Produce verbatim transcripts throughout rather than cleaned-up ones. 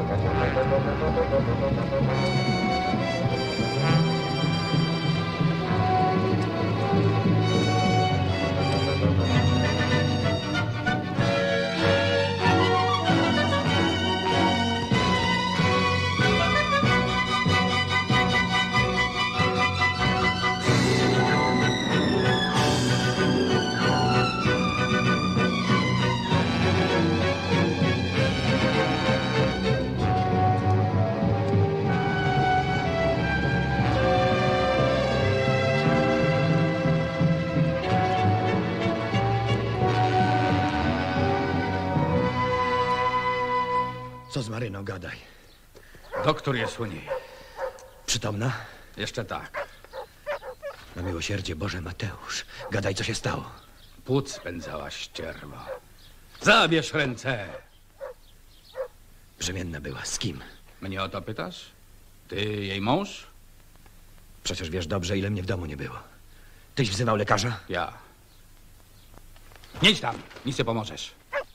Co z Maryną, gadaj. Doktor jest u niej. Przytomna? Jeszcze tak. Na miłosierdzie Boże, Mateusz. Gadaj, co się stało. Płuc spędzała ścierwa. Zabierz ręce! Brzemienna była. Z kim? Mnie o to pytasz? Ty jej mąż? Przecież wiesz dobrze, ile mnie w domu nie było. Tyś wzywał lekarza? Ja. Nie idź tam, nic nie pomożesz.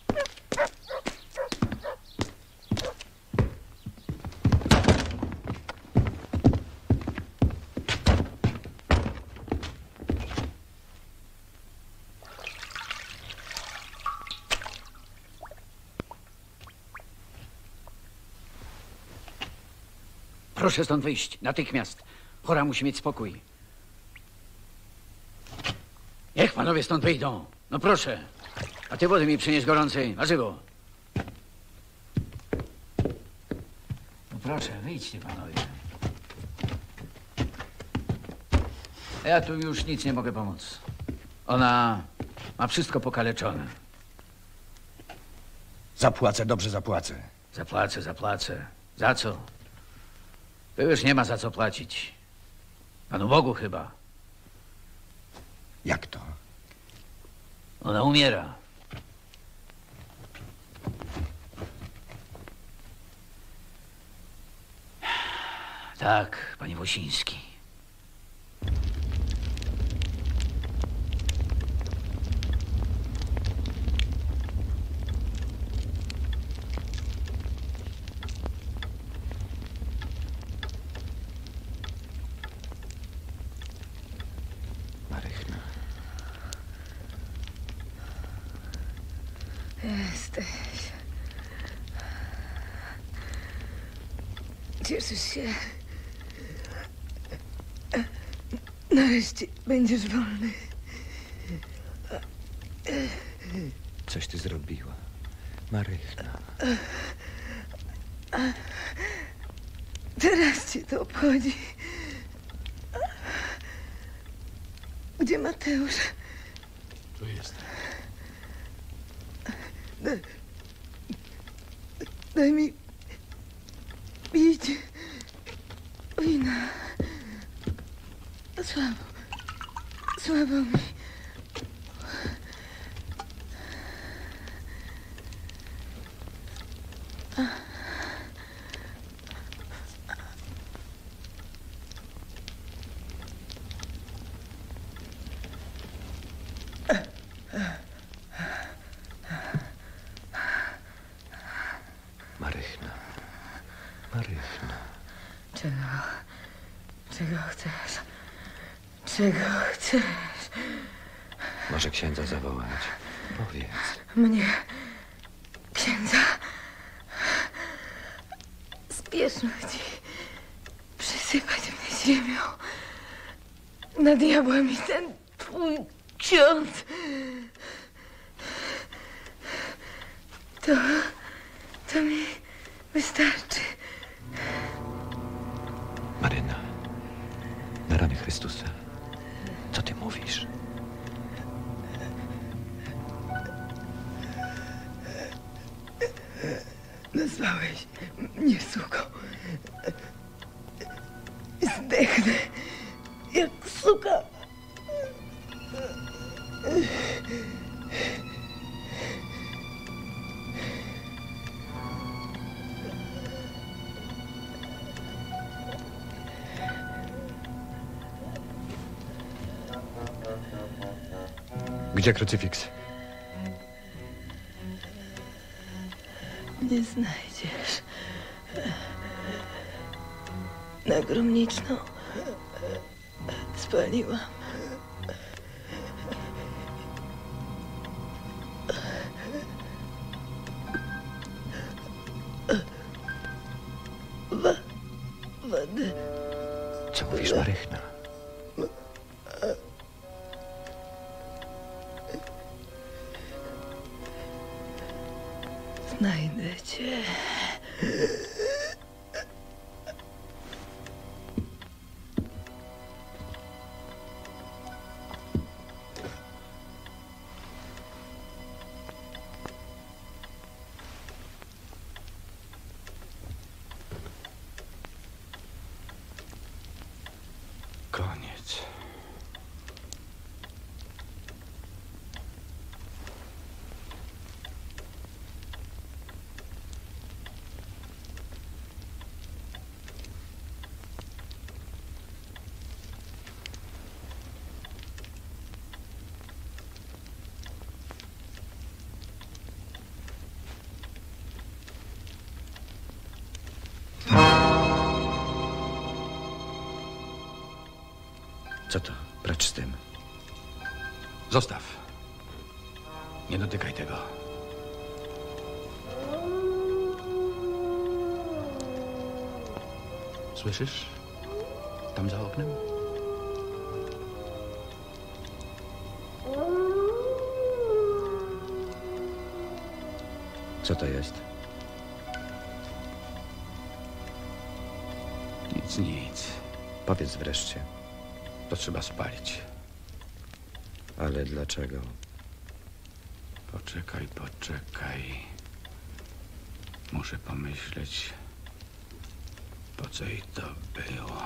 Proszę stąd wyjść, natychmiast. Chora musi mieć spokój. Niech panowie stąd wyjdą. No proszę. A ty wody mi przynieś gorącej, na żywo. No proszę, wyjdźcie panowie. Ja tu już nic nie mogę pomóc. Ona ma wszystko pokaleczone. Zapłacę, dobrze zapłacę. Zapłacę, zapłacę. Za co? To już nie ma za co płacić. Panu Bogu chyba. Jak to? Ona umiera. Tak, panie Wosiński. Marychna. Jesteś. Cieszysz się. Nareszcie będziesz wolny. Coś ty zrobiła. Marychna. Teraz cię to obchodzi. Gdzie Mateusz? Tu jest. Daj, daj mi pić wina. Słabo, słabo mi. Marychna. Marychna. Czego? Czego chcesz? Czego chcesz? Może księdza zawołać. Powiedz. Mnie, księdza, spieszno ci przysypać mnie ziemią. Na diabła mi ten twój ksiądz. To, to mi wystarczy. Maryna. Na rany Chrystusa. Co ty mówisz? Nazwałeś mnie suką. Zdechnę jak suka. Gdzie krucyfiks? Nie znajdziesz na gromniczną spaliłam. Wa wodę. Co mówisz, Marychna? Znajdę cię. Koniec. Co to? Precz z tym. Zostaw. Nie dotykaj tego. Słyszysz? Tam za oknem? Co to jest? Nic, nic. Powiedz wreszcie. To trzeba spalić. Ale dlaczego? Poczekaj, poczekaj. Muszę pomyśleć, po co i to było.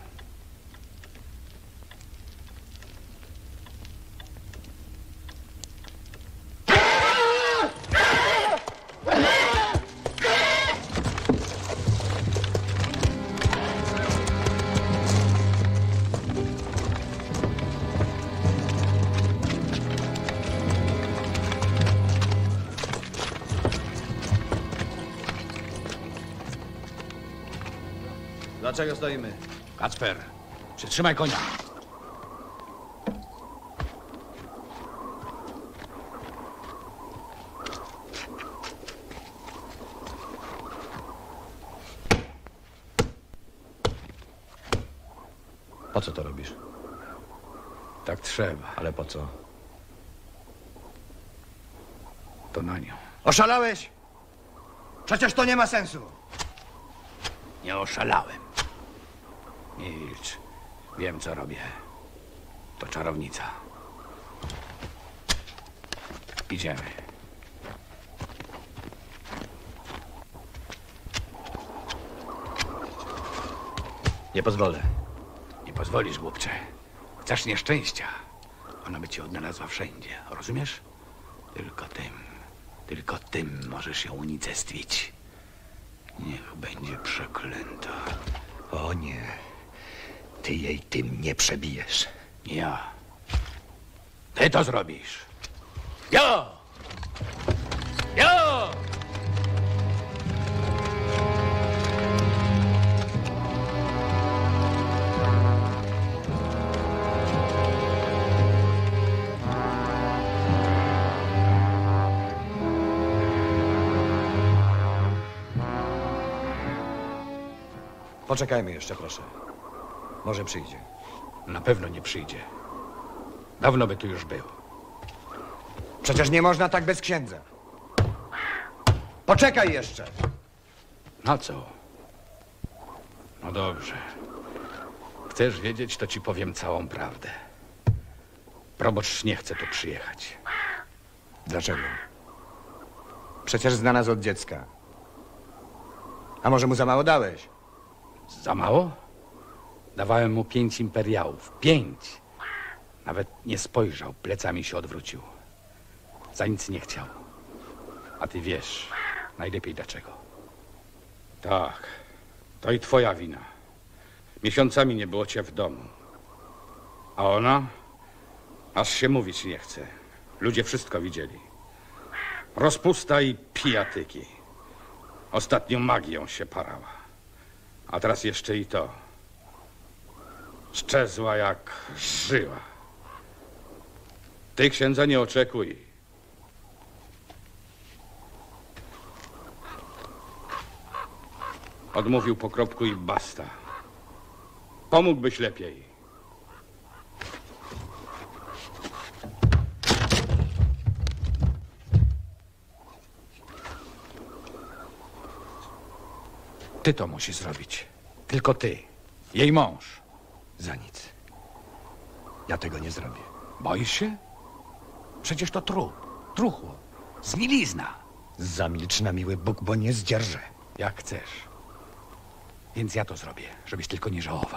Dlaczego stoimy? Kacper, przytrzymaj konia. Po co to robisz? Tak trzeba, Ale po co? to na nią. Oszalałeś? Przecież to nie ma sensu. Nie oszalałem. Milcz. Wiem, co robię. To czarownica. Idziemy. Nie pozwolę. Nie pozwolisz, głupcze. Chcesz nieszczęścia. Ona by cię odnalazła wszędzie. Rozumiesz? Tylko tym. Tylko tym możesz ją unicestwić. Niech będzie przeklęta. O nie. Ty jej tym nie przebijesz. Ja. Ty to zrobisz. Jo! Jo! Poczekajmy jeszcze, proszę. Może przyjdzie. Na pewno nie przyjdzie. Dawno by tu już był. Przecież nie można tak bez księdza. Poczekaj jeszcze. Na co? No dobrze. Chcesz wiedzieć, to ci powiem całą prawdę. Proboszcz nie chce tu przyjechać. Dlaczego? Przecież zna nas od dziecka. A może mu za mało dałeś? Za mało? Dawałem mu pięć imperiałów. Pięć! Nawet nie spojrzał, plecami się odwrócił. Za nic nie chciał. A ty wiesz najlepiej dlaczego. Tak, to i twoja wina. Miesiącami nie było cię w domu. A ona? Aż się mówić nie chce. Ludzie wszystko widzieli. Rozpusta i pijatyki. Ostatnio magią się parała. A teraz jeszcze i to. Szczezła jak żyła. Ty, księdza, nie oczekuj. Odmówił pokropku i basta. Pomógłbyś lepiej. Ty to musisz zrobić. Tylko ty. Jej mąż. Za nic. Ja tego nie zrobię. Boisz się? Przecież to trup. Truchło. Zmilizna. Zamilcz na miły Bóg, bo nie zdzierżę. Jak chcesz. Więc ja to zrobię, żebyś tylko nie żałował.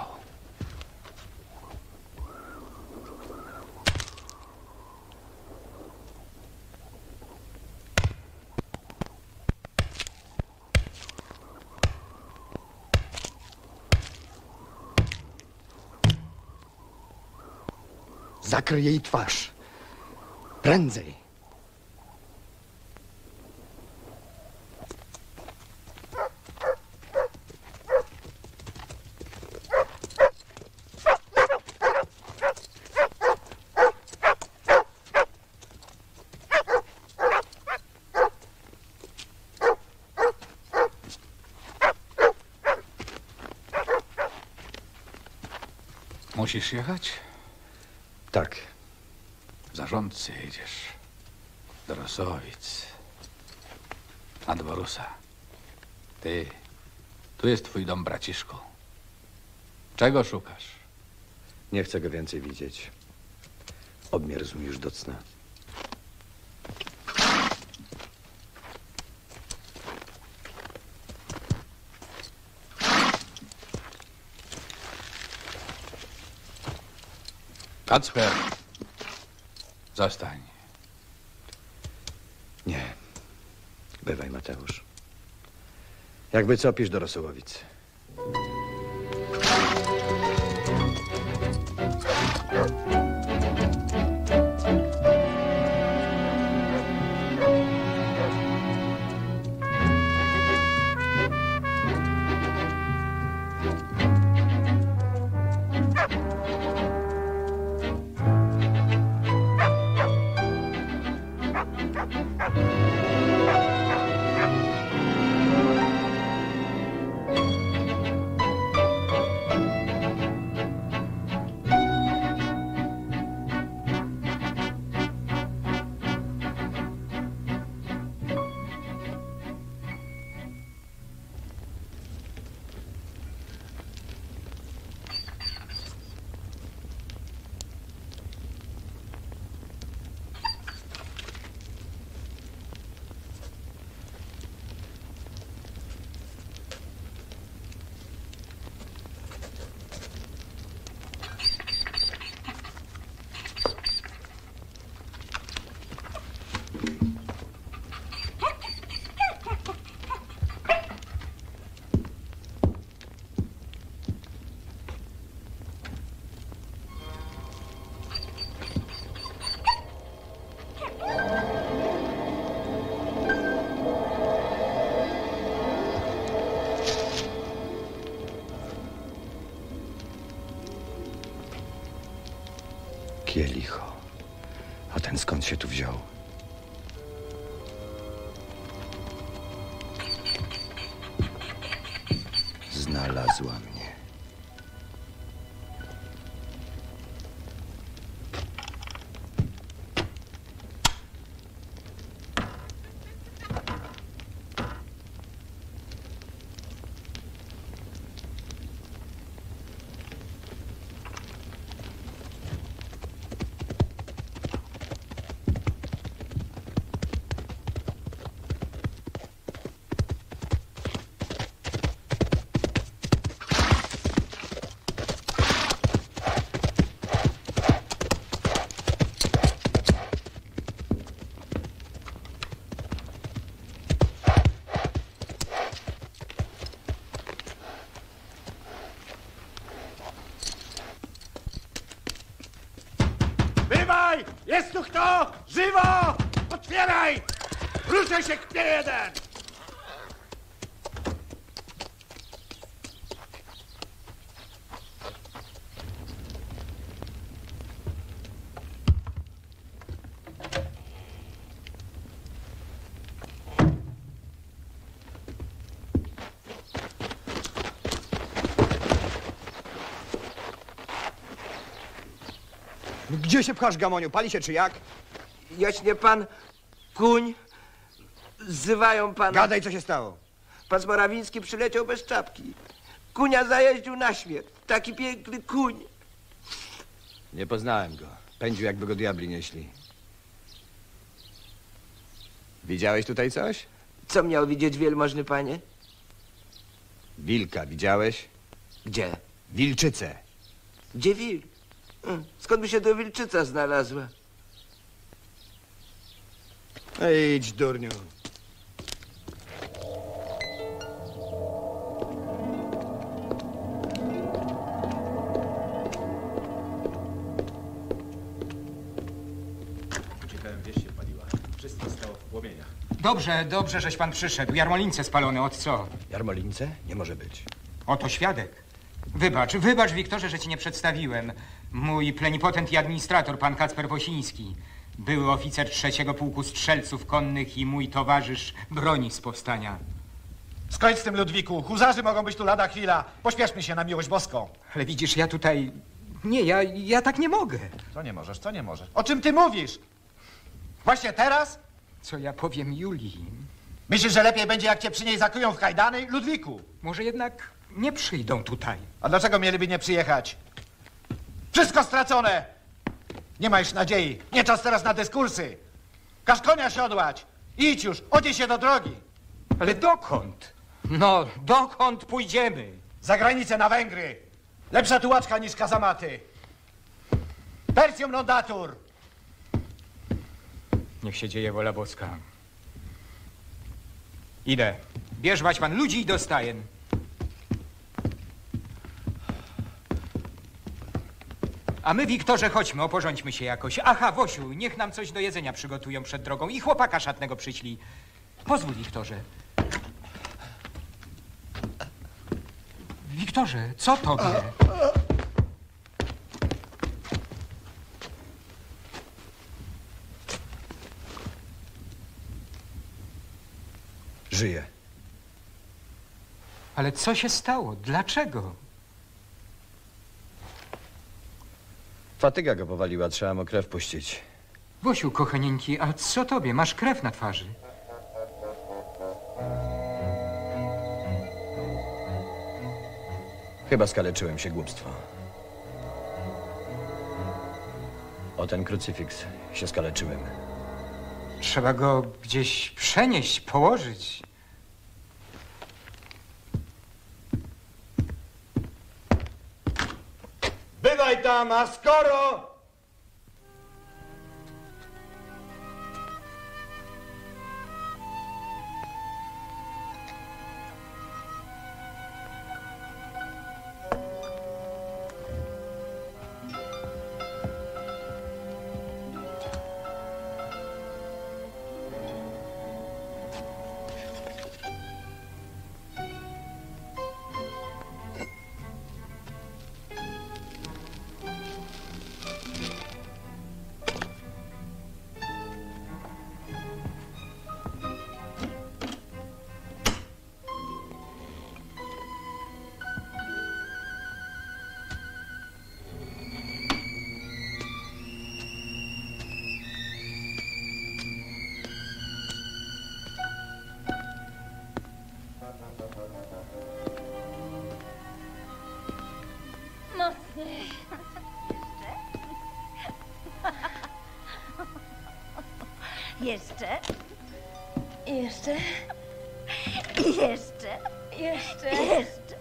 Zakryj jej twarz. Prędzej. Musisz jechać? Tak. W zarządcy jedziesz. Do Rosowic. Nad Borusa. Ty. Tu jest twój dom, braciszku. Czego szukasz? Nie chcę go więcej widzieć. Obmierzł mi już do cna. Kacper. Zostań. Nie. Bywaj, Mateusz. Jakby co, pisz do Rosołowic. Kielicho. A ten skąd się tu wziął? Znalazła mnie. Bywaj! Jest tu kto? Żywo! Otwieraj! Ruszaj się, kpie jeden! Gdzie się pchasz, Gamoniu? Pali się czy jak? Jaśnie pan kuń. Zzywają pana. Gadaj, co się stało. Pan Morawiński przyleciał bez czapki. Kunia zajeździł na śmierć. Taki piękny kuń. Nie poznałem go. Pędził, jakby go diabli nieśli. Widziałeś tutaj coś? Co miał widzieć wielmożny panie? Wilka widziałeś? Gdzie? Wilczycę. Gdzie wilk? Hmm, skąd by się to wilczyca znalazła? No idź, durniu. Uciekałem, wieś się paliła. Wszystko stało w płomieniach. Dobrze, dobrze, żeś pan przyszedł. Jarmolince spalone, od co? Jarmolince? Nie może być. Oto świadek. Wybacz, wybacz, Wiktorze, że ci nie przedstawiłem. Mój plenipotent i administrator, pan Kacper Wosiński. Były oficer trzeciego pułku strzelców konnych i mój towarzysz broni z powstania. Skończ z tym, Ludwiku. Huzarzy mogą być tu lada chwila. Pośpieszmy się na miłość boską. Ale widzisz, ja tutaj... Nie, ja, ja tak nie mogę. Co nie możesz, co nie możesz? O czym ty mówisz? Właśnie teraz? Co ja powiem Julii? Myślisz, że lepiej będzie, jak cię przy niej zakryją w kajdany? Ludwiku! Może jednak nie przyjdą tutaj. A dlaczego mieliby nie przyjechać? Wszystko stracone! Nie ma już nadziei. Nie czas teraz na dyskursy. Każ konia siodłać. Idź już, odzieś się do drogi. Ale dokąd? No, dokąd pójdziemy? Za granicę na Węgry. Lepsza tułaczka niż kazamaty. Tertium non datur. Niech się dzieje wola boska. Idę. Bierz pan ludzi i dostaję. A my, Wiktorze, chodźmy, oporządźmy się jakoś. Aha, Wosiu, niech nam coś do jedzenia przygotują przed drogą i chłopaka szatnego przyślij. Pozwól, Wiktorze. Wiktorze, co tobie? Żyje. Ale co się stało? Dlaczego? Fatyga go powaliła, trzeba mu krew puścić. Wosiu, kochanieńki, a co tobie? Masz krew na twarzy. Chyba skaleczyłem się, głupstwo. O ten krucyfiks się skaleczyłem. Trzeba go gdzieś przenieść, położyć. Bywaj tam, a skoro... Mocniej. Jeszcze. Jeszcze? Jeszcze. Jeszcze? Jeszcze.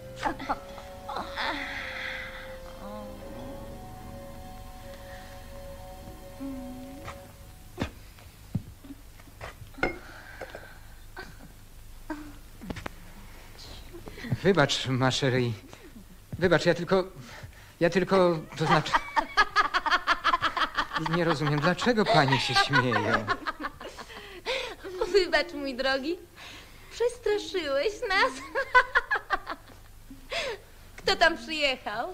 Wybacz, Maszery. Wybacz, ja tylko... Ja tylko... To znaczy... Nie rozumiem, dlaczego pani się śmieje? Wybacz, mój drogi. Przestraszyłeś nas. Kto tam przyjechał?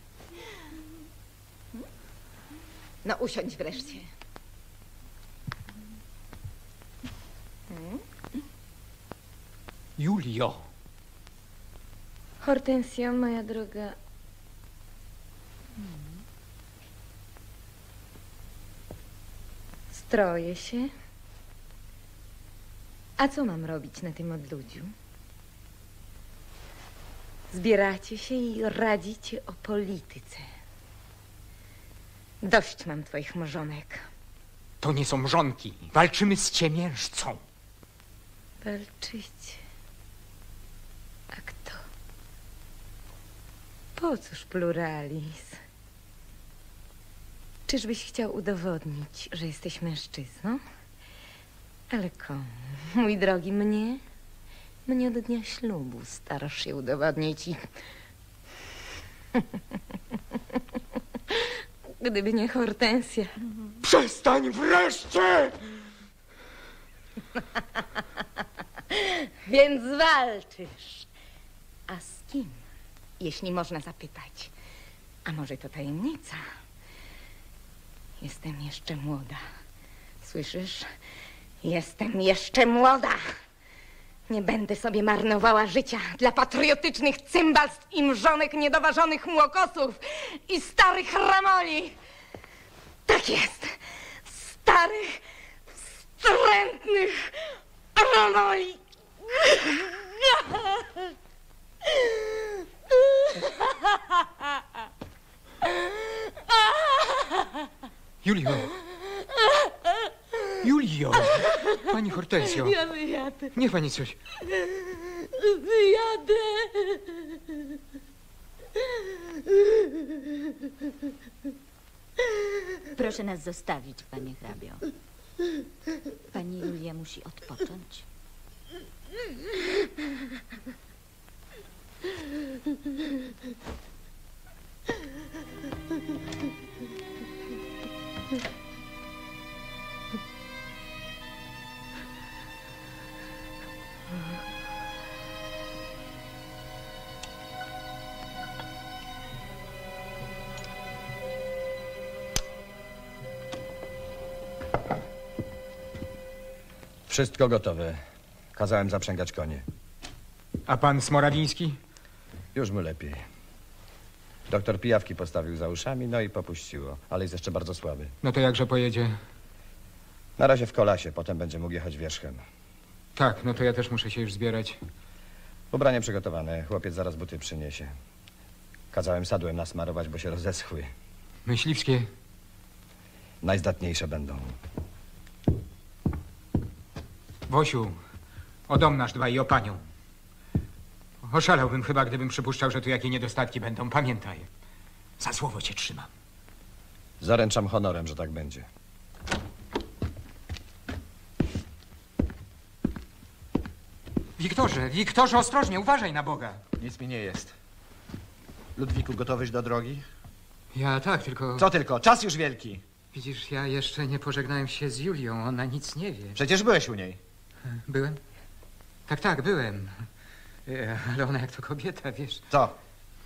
No, usiądź wreszcie. Julio. Hortensja, moja droga. Stroję się. A co mam robić na tym odludziu? Zbieracie się i radzicie o polityce. Dość mam twoich mrzonek. To nie są mrzonki. Walczymy z ciemiężcą. Walczycie. A kto? Po cóż pluralizm? Czyżbyś chciał udowodnić, że jesteś mężczyzną? Ale komu? Mój drogi, mnie? Mnie od dnia ślubu starasz się udowodnić i... Gdyby nie Hortensja. Przestań wreszcie! Więc walczysz. A z kim? Jeśli można zapytać. A może to tajemnica? Jestem jeszcze młoda. Słyszysz? Jestem jeszcze młoda. Nie będę sobie marnowała życia dla patriotycznych cymbalstw i mrzonek niedoważonych młokosów i starych ramoli. Tak jest. Starych, wstrętnych ramoli. Julio! Julio! Pani Hortensjo! Ja wyjadę. Niech pani coś... Wyjadę. Proszę nas zostawić, panie hrabio. Pani Julia musi odpocząć. Wszystko gotowe. Kazałem zaprzęgać konie. A pan Smorawiński? Już mu lepiej. Doktor pijawki postawił za uszami, no i popuściło. Ale jest jeszcze bardzo słaby. No to jakże pojedzie? Na razie w kolasie, potem będzie mógł jechać wierzchem. Tak, no to ja też muszę się już zbierać. Ubranie przygotowane. Chłopiec zaraz buty przyniesie. Kazałem sadłem nasmarować, bo się rozeschły. Myśliwskie? Najzdatniejsze będą. Wosiu, o dom nasz dbaj i o panią. Oszalałbym chyba, gdybym przypuszczał, że tu jakie niedostatki będą. Pamiętaj, za słowo cię trzymam. Zaręczam honorem, że tak będzie. Wiktorze, Wiktorze, ostrożnie, uważaj na Boga. Nic mi nie jest. Ludwiku, gotowyś do drogi? Ja tak, tylko... Co tylko? Czas już wielki. Widzisz, ja jeszcze nie pożegnałem się z Julią, ona nic nie wie. Przecież byłeś u niej. Byłem? Tak, tak, byłem. E, Ale ona jak to kobieta, wiesz. Co?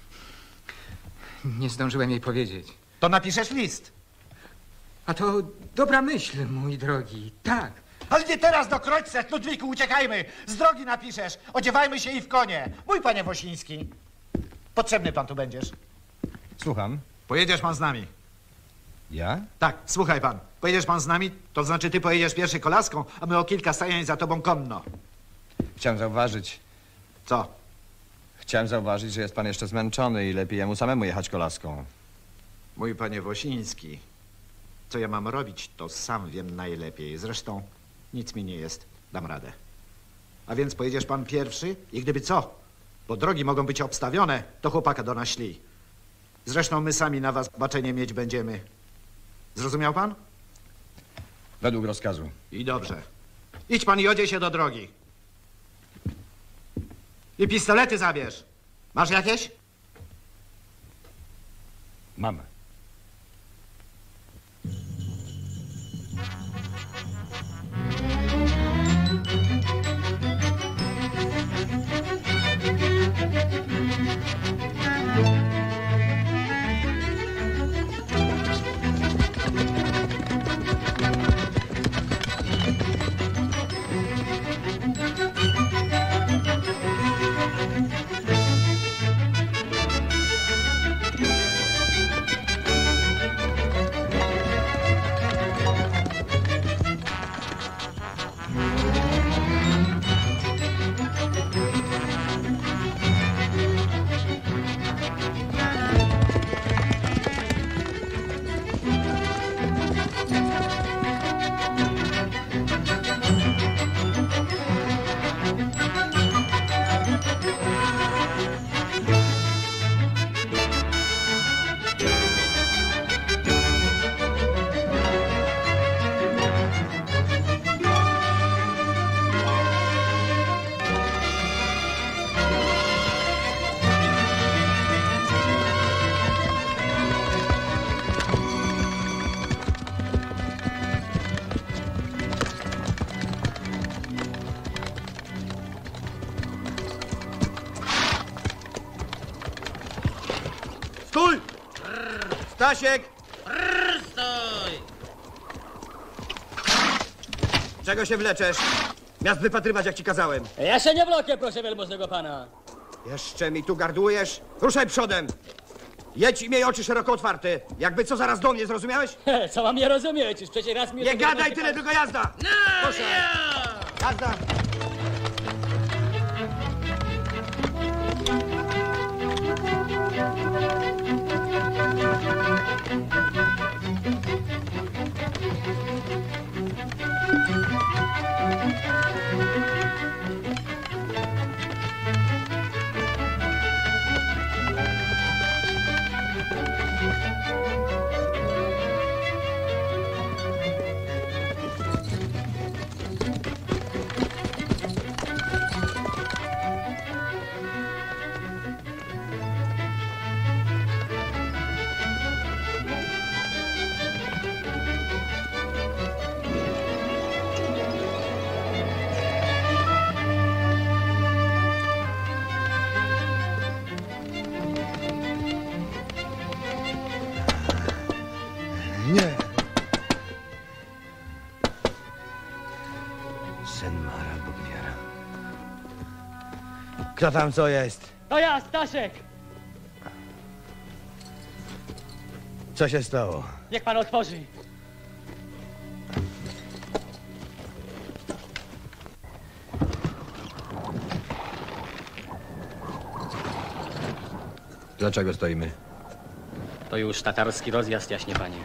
Nie zdążyłem jej powiedzieć. To napiszesz list. A to dobra myśl, mój drogi, tak. Ale nie teraz do Kroćset, Ludwiku, uciekajmy! Z drogi napiszesz, odziewajmy się i w konie. Mój panie Wosiński, potrzebny pan tu będziesz. Słucham. Pojedziesz pan z nami. Ja? Tak, słuchaj pan, pojedziesz pan z nami, to znaczy ty pojedziesz pierwszy kolaską, a my o kilka stajeń za tobą konno. Chciałem zauważyć... Co? Chciałem zauważyć, że jest pan jeszcze zmęczony i lepiej jemu samemu jechać kolaską. Mój panie Wosiński, co ja mam robić, to sam wiem najlepiej. Zresztą nic mi nie jest, dam radę. A więc pojedziesz pan pierwszy i gdyby co, bo drogi mogą być obstawione, to chłopaka do nas ślij. Zresztą my sami na was baczenie mieć będziemy. Zrozumiał pan? Według rozkazu. I dobrze. Idź pan i odziej się do drogi. I pistolety zabierz. Masz jakieś? Mam. Stój! Stasiek! Stój! Czego się wleczesz? Miast wypatrywać, jak ci kazałem. Ja się nie wlokę, proszę wielmożnego pana. Jeszcze mi tu gardłujesz? Ruszaj przodem! Jedź i miej oczy szeroko otwarte. Jakby co zaraz do mnie, zrozumiałeś? He, co mam nie rozumieć? Już przecież raz mi... Nie gadaj tyle, tylko jazda! No, Proszę. Jazda! Nie. Sen Mara Bogniara. Kto tam co jest? To ja, Staszek! Co się stało? Niech pan otworzy. Dlaczego stoimy? To już tatarski rozjazd, jaśnie panie.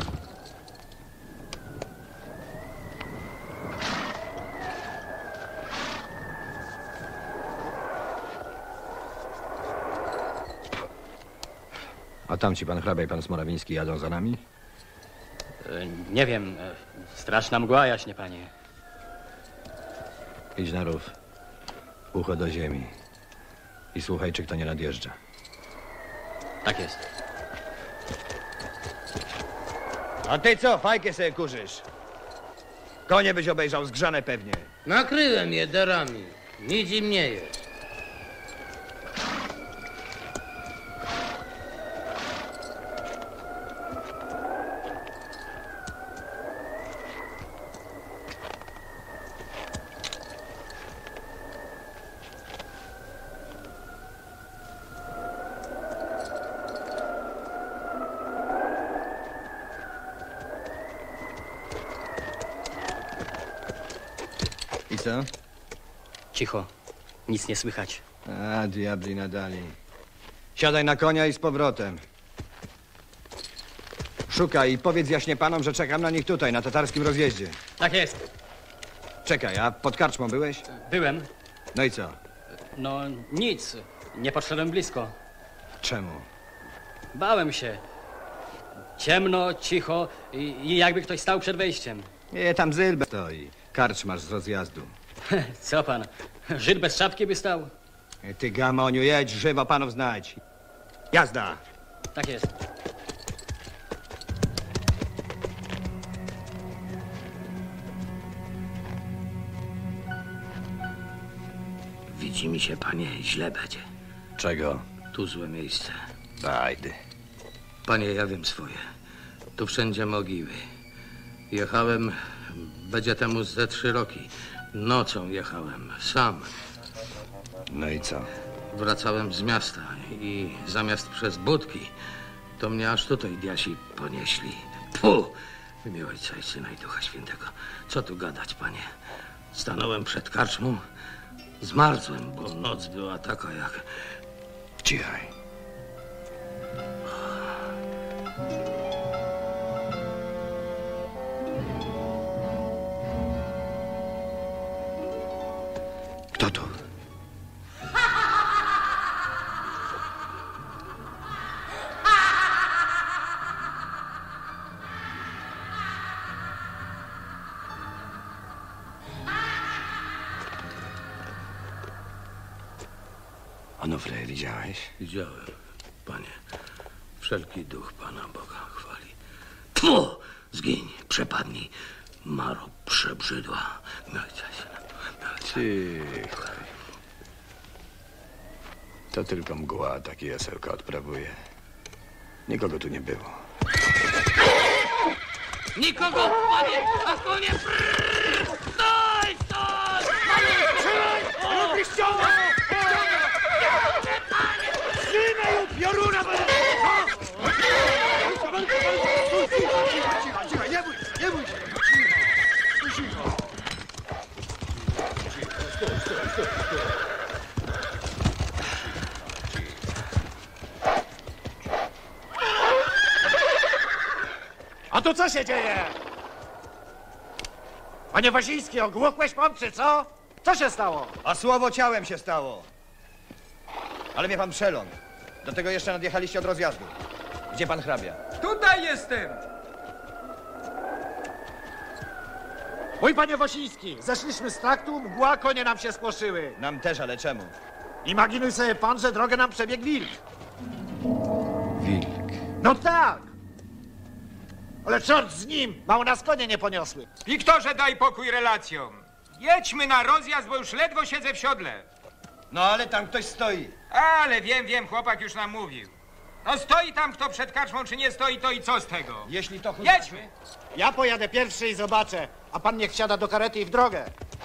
A tamci pan hrabia i pan Smorawiński jadą za nami? E, nie wiem, e, straszna mgła, jaśnie panie. Idź na rów. Ucho do ziemi. I słuchaj, czy kto nie nadjeżdża. Tak jest. A ty co, fajkę sobie kurzysz? Konie byś obejrzał, zgrzane pewnie. Nakryłem je darami. Nic im nie jest. I co? Cicho. Nic nie słychać. A, diabli nadali. Siadaj na konia i z powrotem. Szukaj i powiedz jaśnie panom, że czekam na nich tutaj, na tatarskim rozjeździe. Tak jest. Czekaj, a pod karczmą byłeś? Byłem. No i co? No nic. Nie podszedłem blisko. Czemu? Bałem się. Ciemno, cicho i, i jakby ktoś stał przed wejściem. Nie, tam zylbę stoi. Karczmasz z rozjazdu. Co pan? Żyd bez czapki by stał? Ty, Gamoniu, jedź, żywo panów znajdź. Jazda! Tak jest. Widzi mi się, panie, źle będzie. Czego? Tu złe miejsce. Bajdy. Panie, ja wiem swoje. Tu wszędzie mogiły. Jechałem, będzie temu ze trzy roki. Nocą jechałem, sam. No i co? Wracałem z miasta i zamiast przez budki, to mnie aż tutaj diasi ponieśli. Pu! W imię Ojca i Syna i Ducha Świętego. Co tu gadać, panie? Stanąłem przed karczmą, zmarzłem, bo noc była taka jak... Cichaj. Kto tu? Onufle, widziałeś? Widziałem, panie. Wszelki duch Pana Boga chwali. Tfu! Zgiń, przepadnij. Maro przebrzydła. Miojca się. Cicho. To tylko mgła takie jasełka odprawuje. Nikogo tu nie było. Nikogo, panie! A konie! Stój, stój! Panie! ściągaj! Trzymaj ją, pioruna! Cicho, cicho, nie bój się, nie bój się! Cicho, cicho. Stój, stój, stój, stój. A tu co się dzieje? Panie Wasiński, ogłuchłeś pan, czy co? Co się stało? A słowo ciałem się stało. Ale mnie pan przeląd. Do tego jeszcze nadjechaliście od rozjazdu. Gdzie pan hrabia? Tutaj jestem! Mój panie Wasiński, zeszliśmy z traktu, mgła, konie nam się spłoszyły. Nam też, ale czemu? Imaginuj sobie pan, że drogę nam przebiegł wilk. Wilk. No tak! Ale czort z nim, mało nas konie nie poniosły. Wiktorze, daj pokój relacjom. Jedźmy na rozjazd, bo już ledwo siedzę w siodle. No ale tam ktoś stoi. Ale wiem, wiem, chłopak już nam mówił. No stoi tam kto przed karczmą, czy nie stoi, to i co z tego? Jeśli to... Jedźmy! Ja pojadę pierwszy i zobaczę, a pan niech wsiada do karety i w drogę.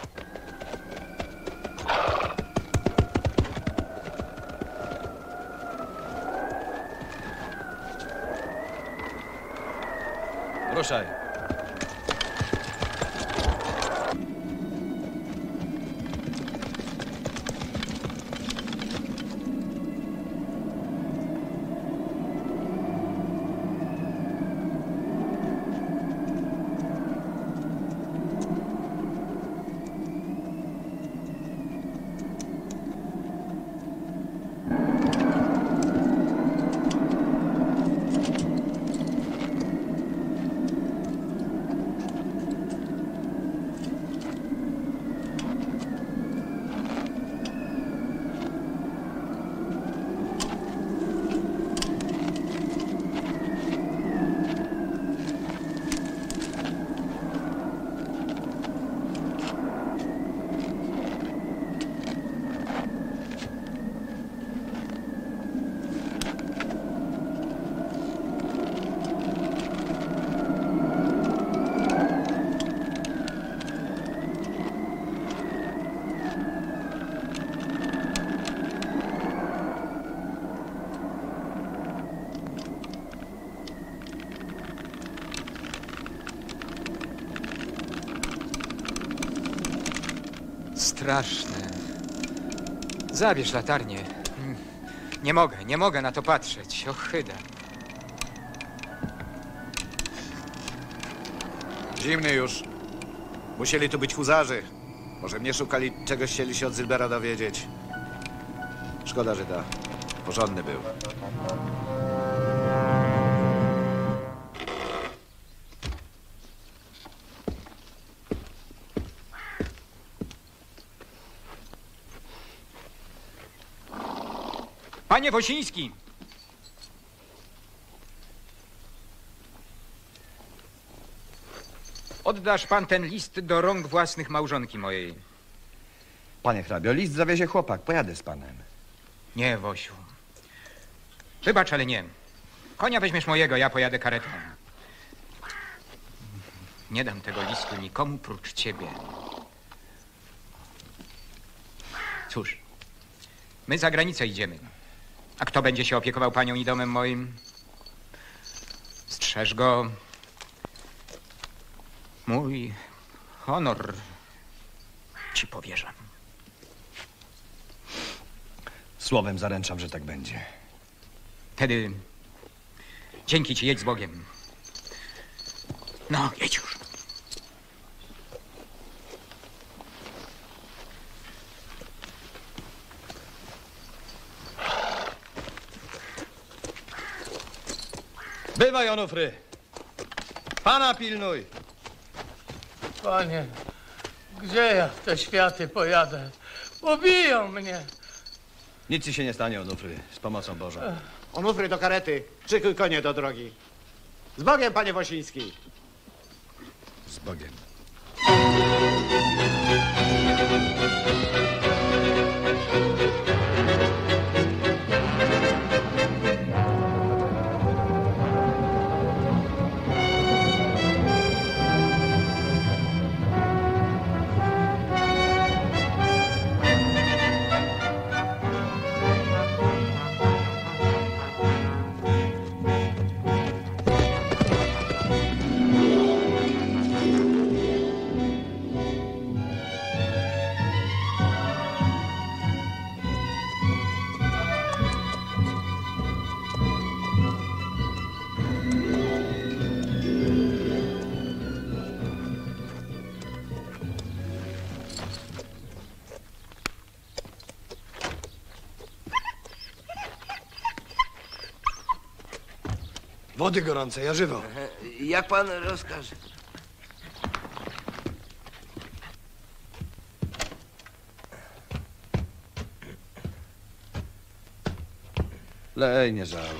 Ruszaj. Straszne. Zabierz latarnię. Nie mogę, nie mogę na to patrzeć. Ochyda. Zimny już. Musieli tu być huzarzy. Może mnie szukali, czegoś chcieli się od Zylbera dowiedzieć. Szkoda Żyda. Porządny był. Panie Wosiński! Oddasz pan ten list do rąk własnych małżonki mojej. Panie hrabio, list zawiezie chłopak. Pojadę z panem. Nie, Wosiu. Wybacz, ale nie. Konia weźmiesz mojego, ja pojadę karetą. Nie dam tego listu nikomu prócz ciebie. Cóż, my za granicę idziemy. A kto będzie się opiekował panią i domem moim? Strzeż go. Mój honor ci powierzam. Słowem zaręczam, że tak będzie. Wtedy dzięki ci, jedź z Bogiem. No, jedź już. Bywaj, Onufry. Pana pilnuj. Panie, gdzie ja w te światy pojadę? Pobiją mnie. Nic ci się nie stanie, Onufry, z pomocą Bożą. Onufry do karety, szykuj konie do drogi. Z Bogiem, panie Wosiński. Z Bogiem. Wody gorące, ja żywo. Jak pan rozkaże. Lej, nie żałuj.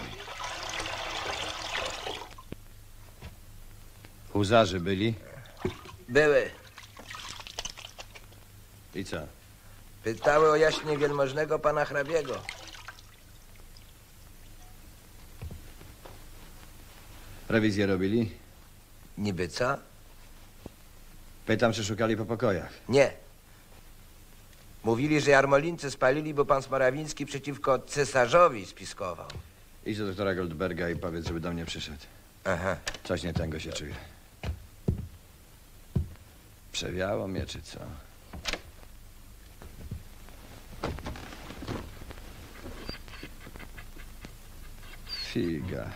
Huzarzy byli? Były. I co? Pytały o jaśnie wielmożnego pana hrabiego. Rewizję robili? Niby co? Pytam, czy szukali po pokojach. Nie. Mówili, że jarmolincy spalili, bo pan Smorawiński przeciwko cesarzowi spiskował. Idź do doktora Goldberga i powiedz, żeby do mnie przyszedł. Aha. Coś nie tęgo się czuje. Przewiało mnie, czy co? Figa.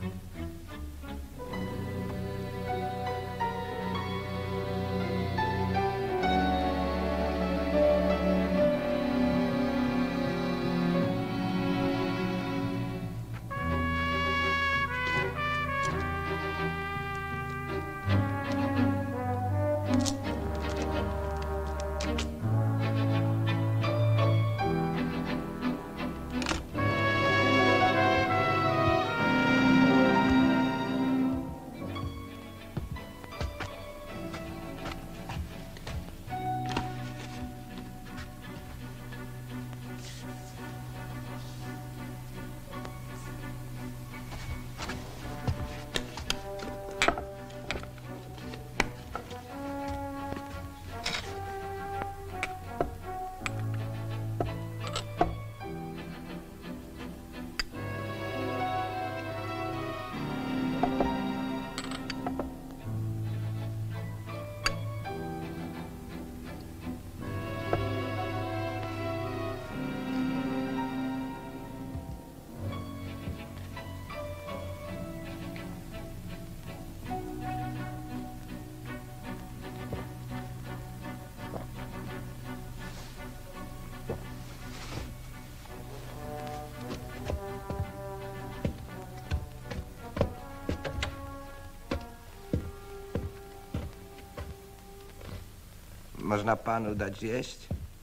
Można panu dać jeść?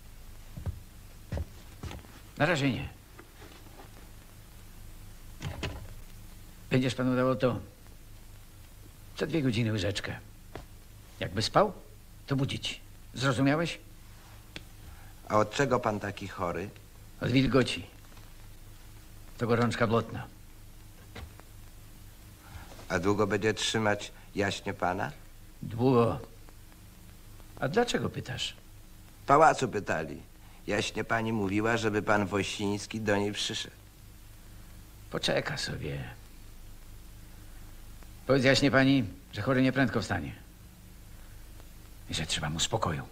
Na razie nie. Będziesz panu dało to co dwie godziny łyżeczkę. Jakby spał, to budzić. Zrozumiałeś? A od czego pan taki chory? Od wilgoci. To gorączka blotna. A długo będzie trzymać jaśnie pana? Długo. A dlaczego pytasz? W pałacu pytali. Jaśnie pani mówiła, żeby pan Wosiński do niej przyszedł. Poczeka sobie. Powiedz jaśnie pani, że chory nieprędko wstanie. I że trzeba mu spokoju.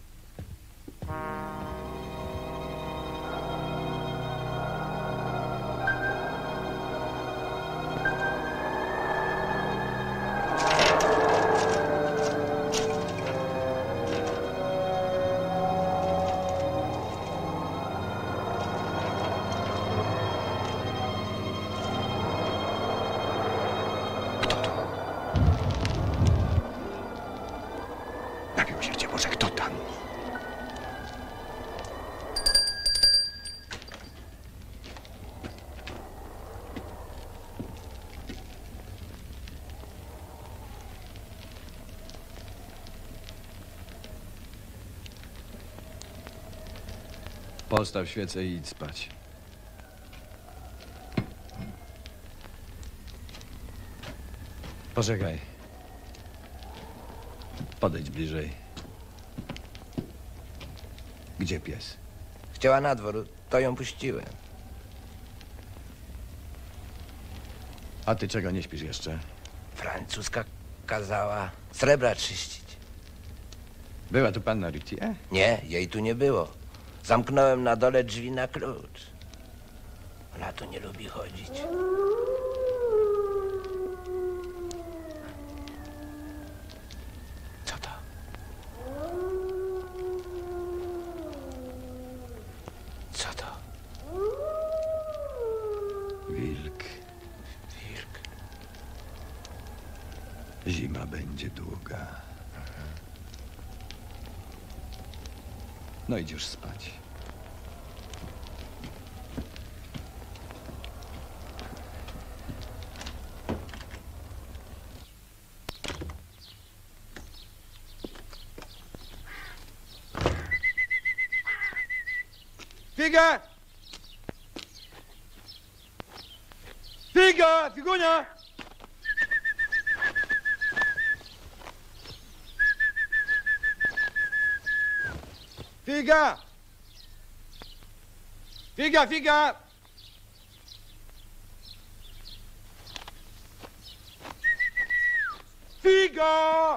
Postaw świecę i idź spać. Poczekaj. Podejdź bliżej. Gdzie pies? Chciała na dwór, to ją puściłem. A ty czego nie śpisz jeszcze? Francuska kazała srebra czyścić. Była tu panna Rutier? Nie, jej tu nie było. Zamknąłem na dole drzwi na klucz. Ona tu nie lubi chodzić. Co to? Co to? Wilk. Wilk. Zima będzie długa. No idź już spać. Figa! Figa! Figunia! Figa! Figa, figa! Figa!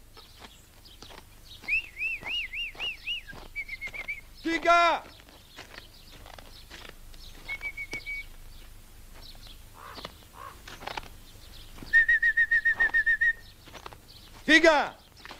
Figa! Figa!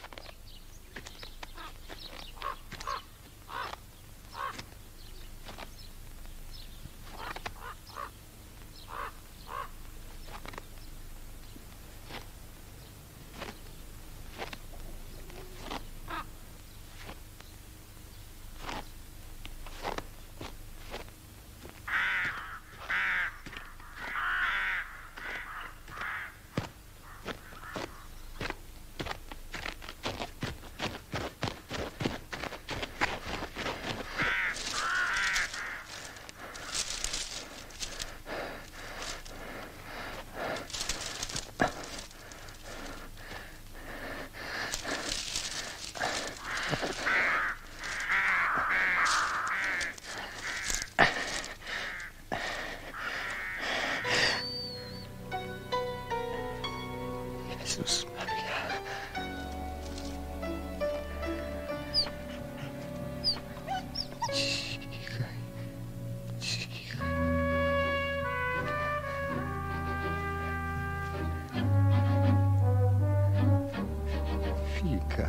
Jezus Maria. Cichaj, cichaj. Fika.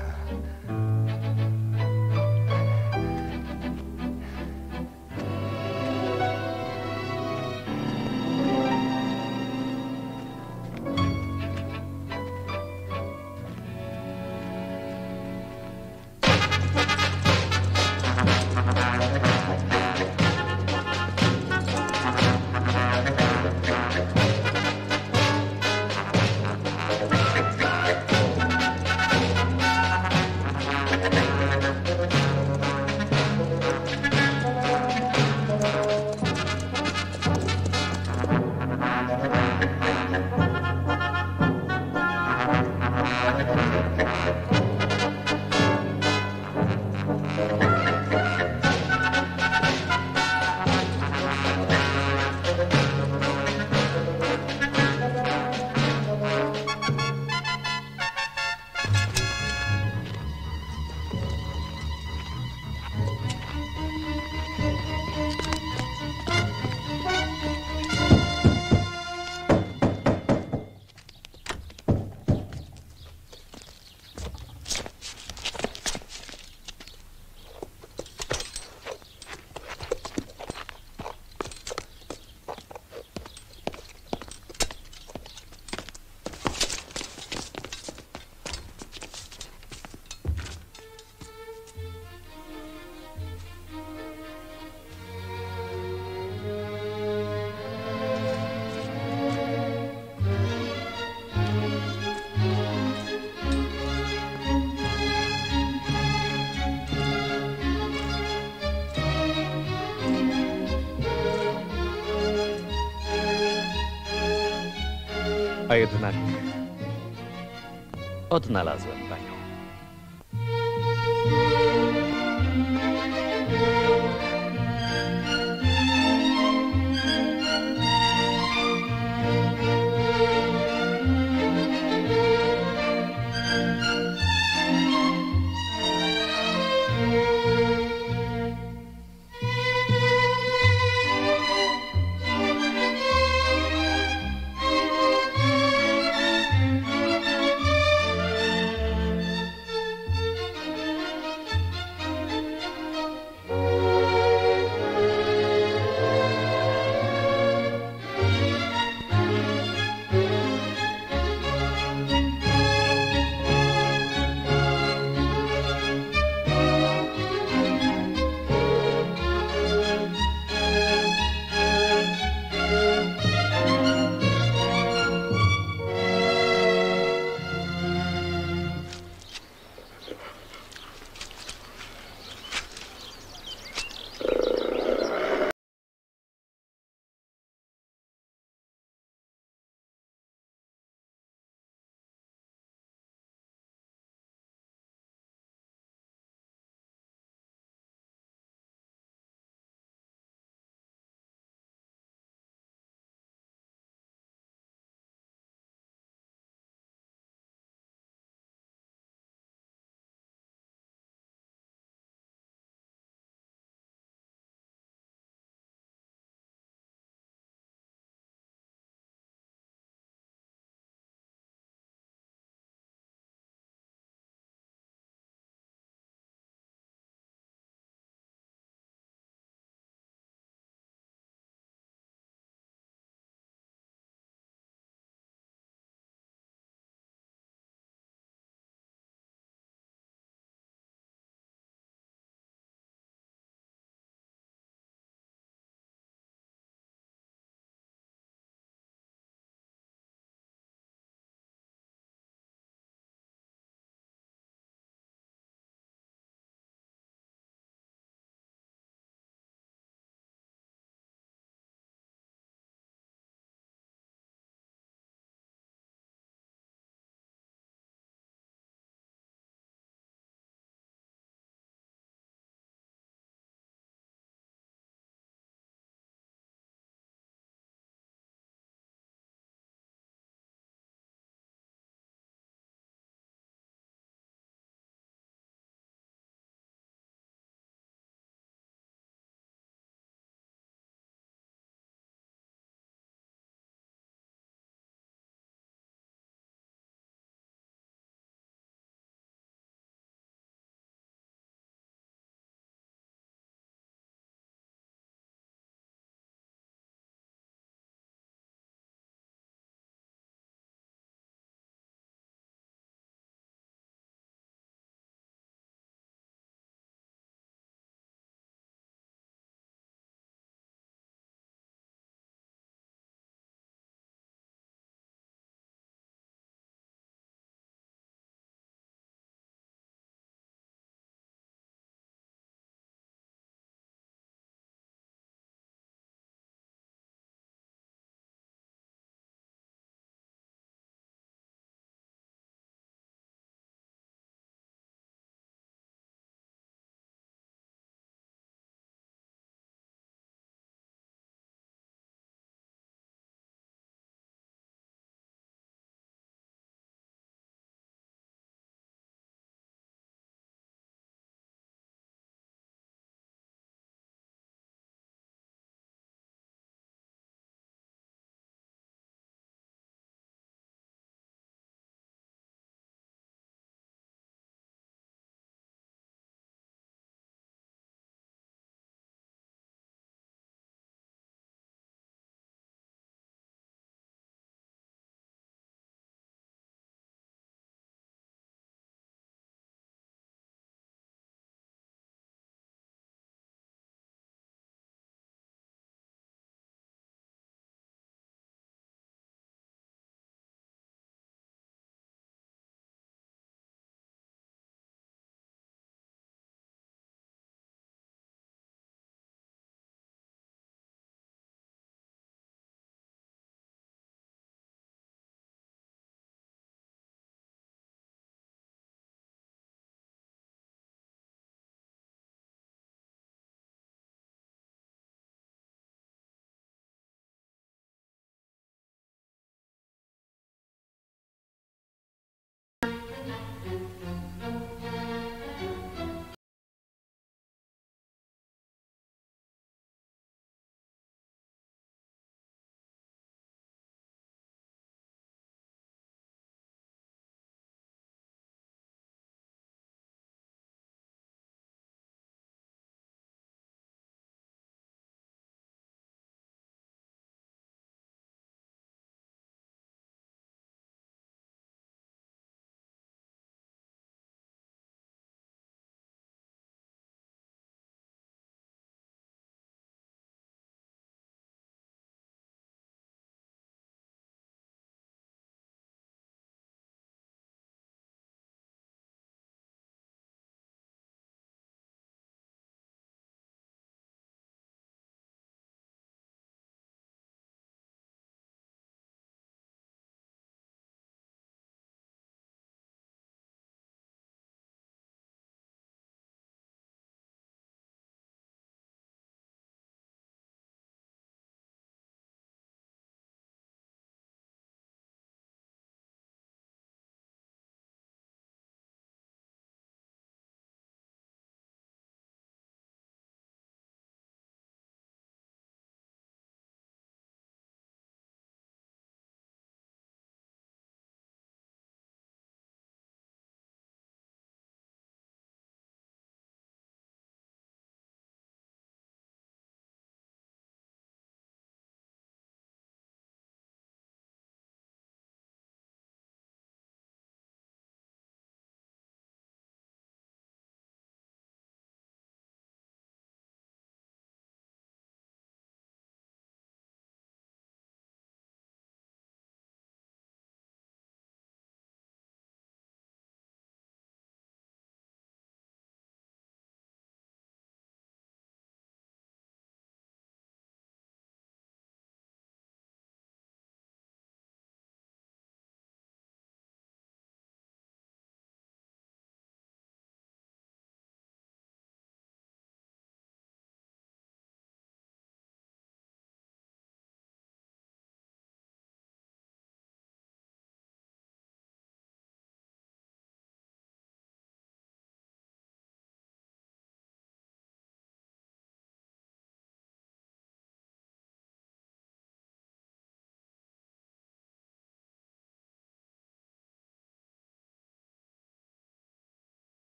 A jednak odnalazłem panią.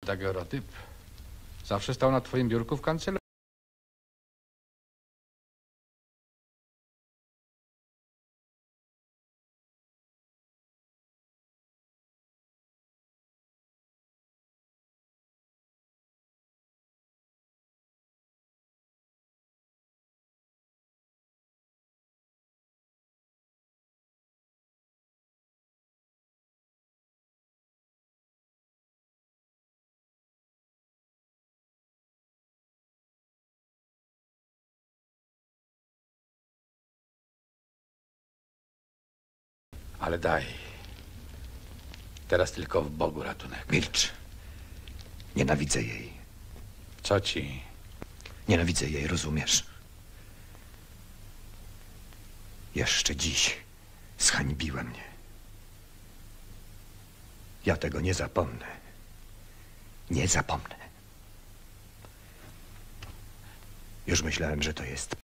Daguerreotyp zawsze stał na twoim biurku w kancelarii. Ale daj. Teraz tylko w Bogu ratunek. Milcz. Nienawidzę jej. Co ci? Nienawidzę jej, rozumiesz? Jeszcze dziś zhańbiła mnie. Ja tego nie zapomnę. Nie zapomnę. Już myślałem, że to jest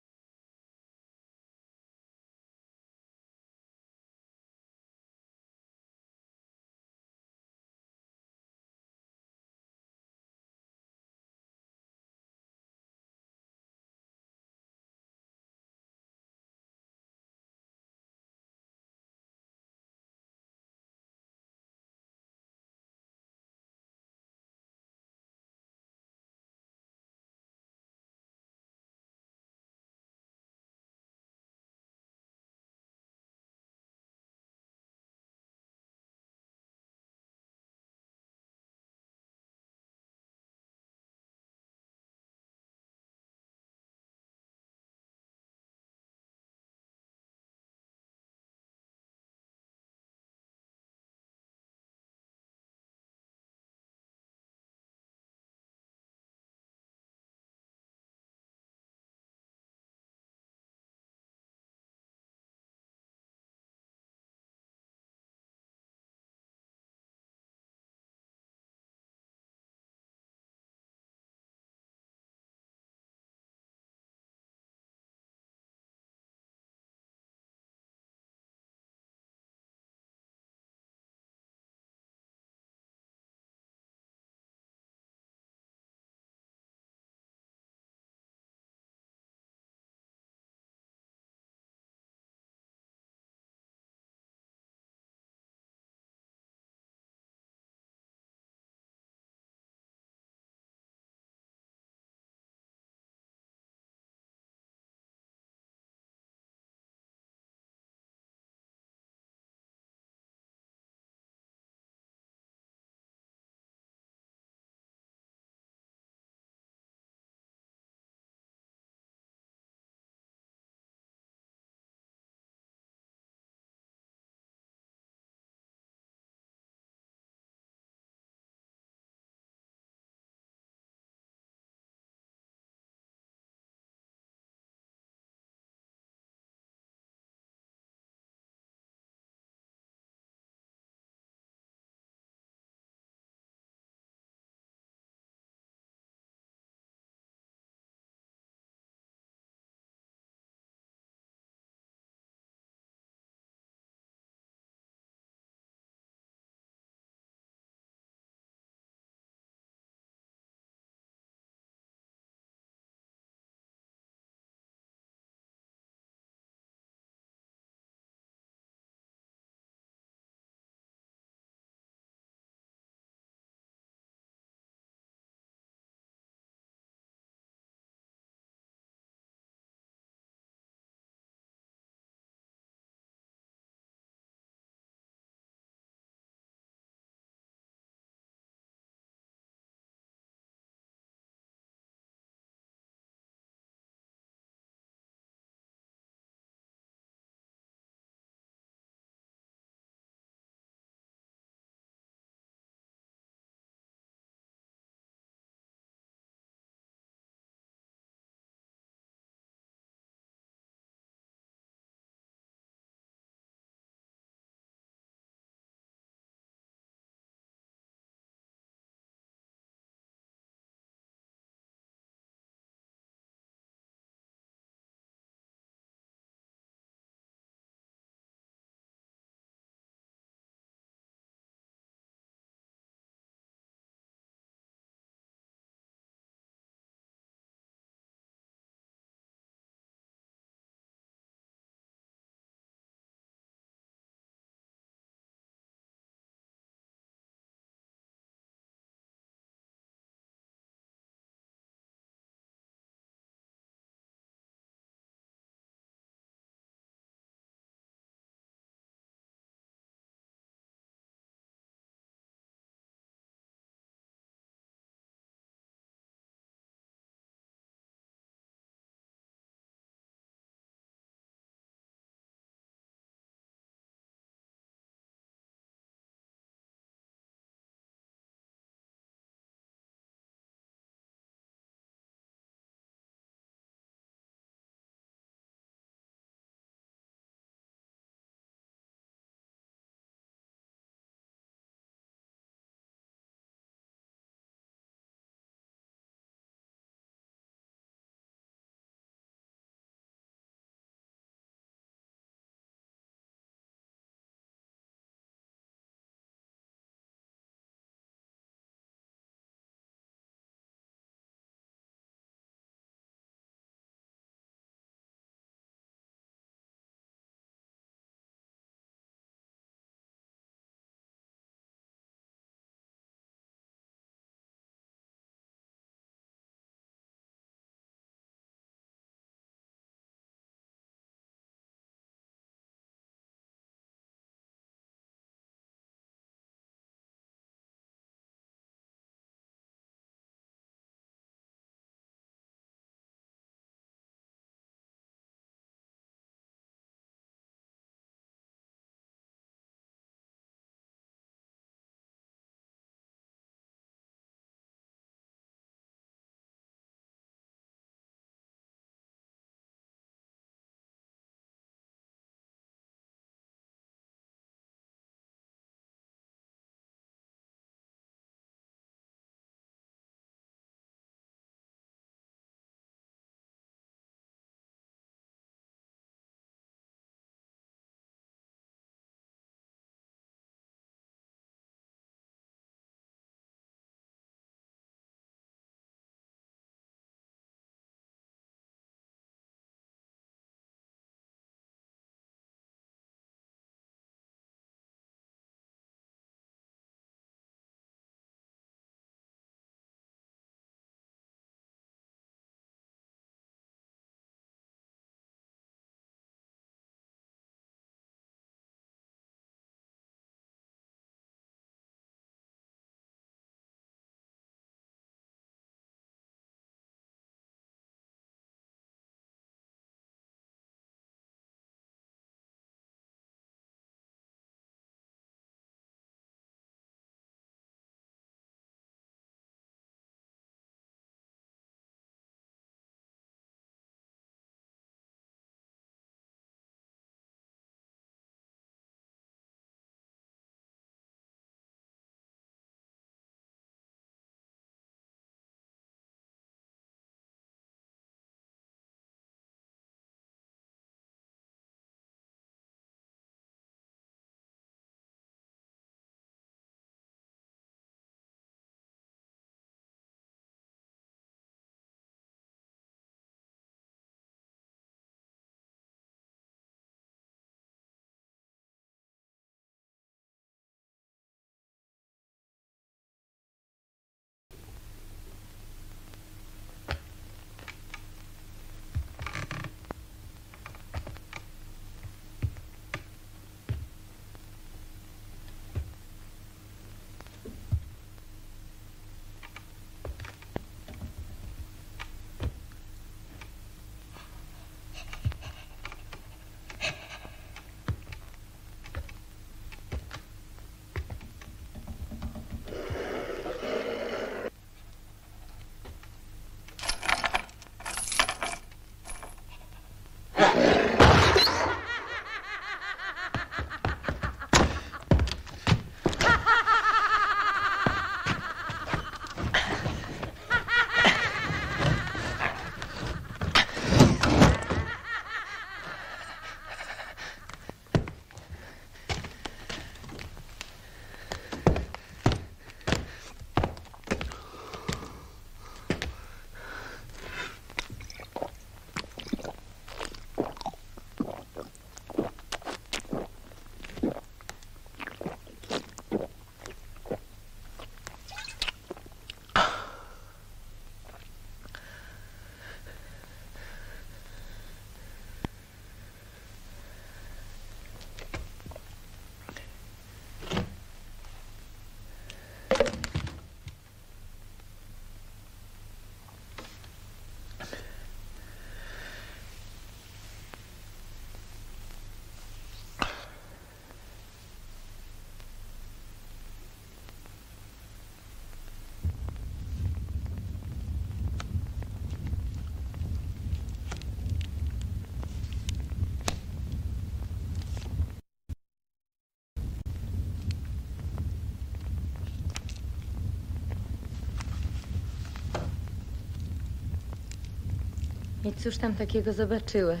I cóż tam takiego zobaczyłaś?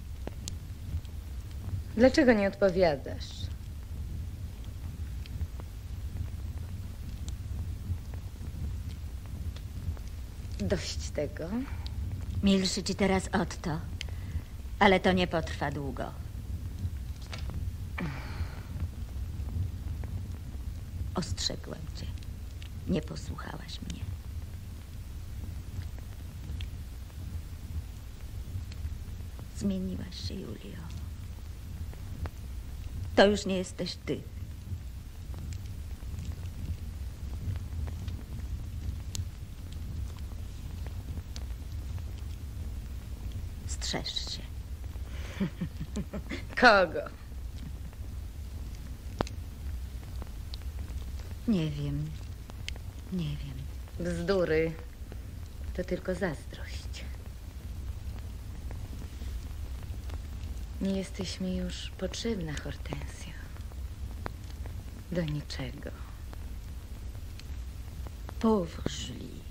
Dlaczego nie odpowiadasz? Dość tego. Milszy ci teraz Otto, ale to nie potrwa długo. Ostrzegłem cię. Nie posłuchałaś mnie. Zmieniłaś się, Julio. To już nie jesteś ty. Strzeż się. Kogo? Nie wiem. Nie wiem. Bzdury. To tylko zazdrość. Nie jesteś mi już potrzebna, Hortensio. Do niczego. Pauvre Julie.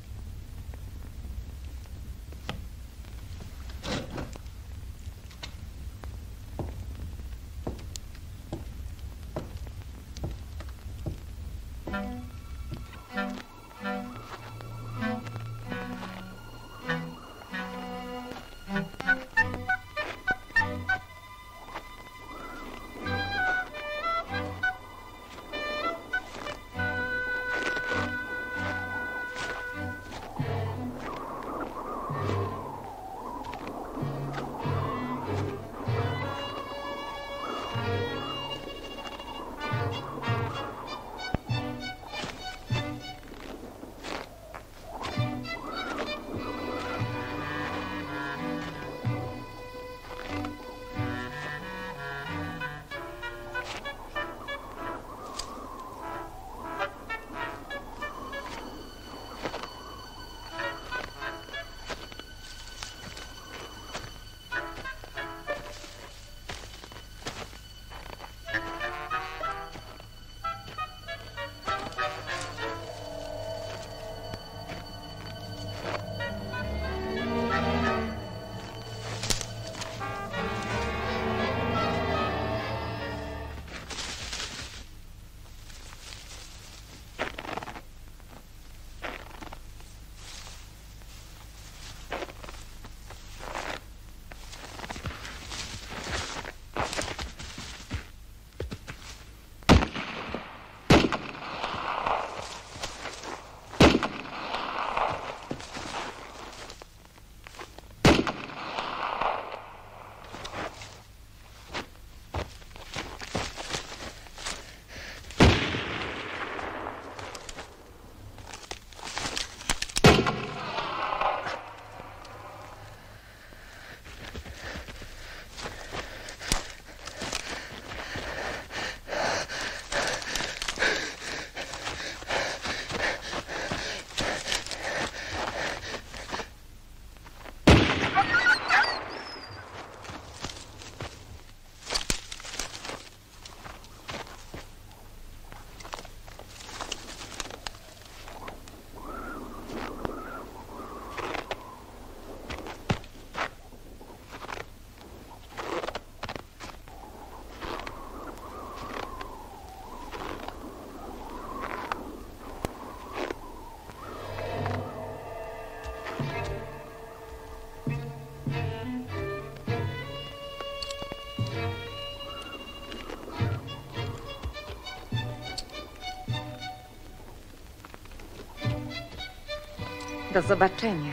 Do zobaczenia,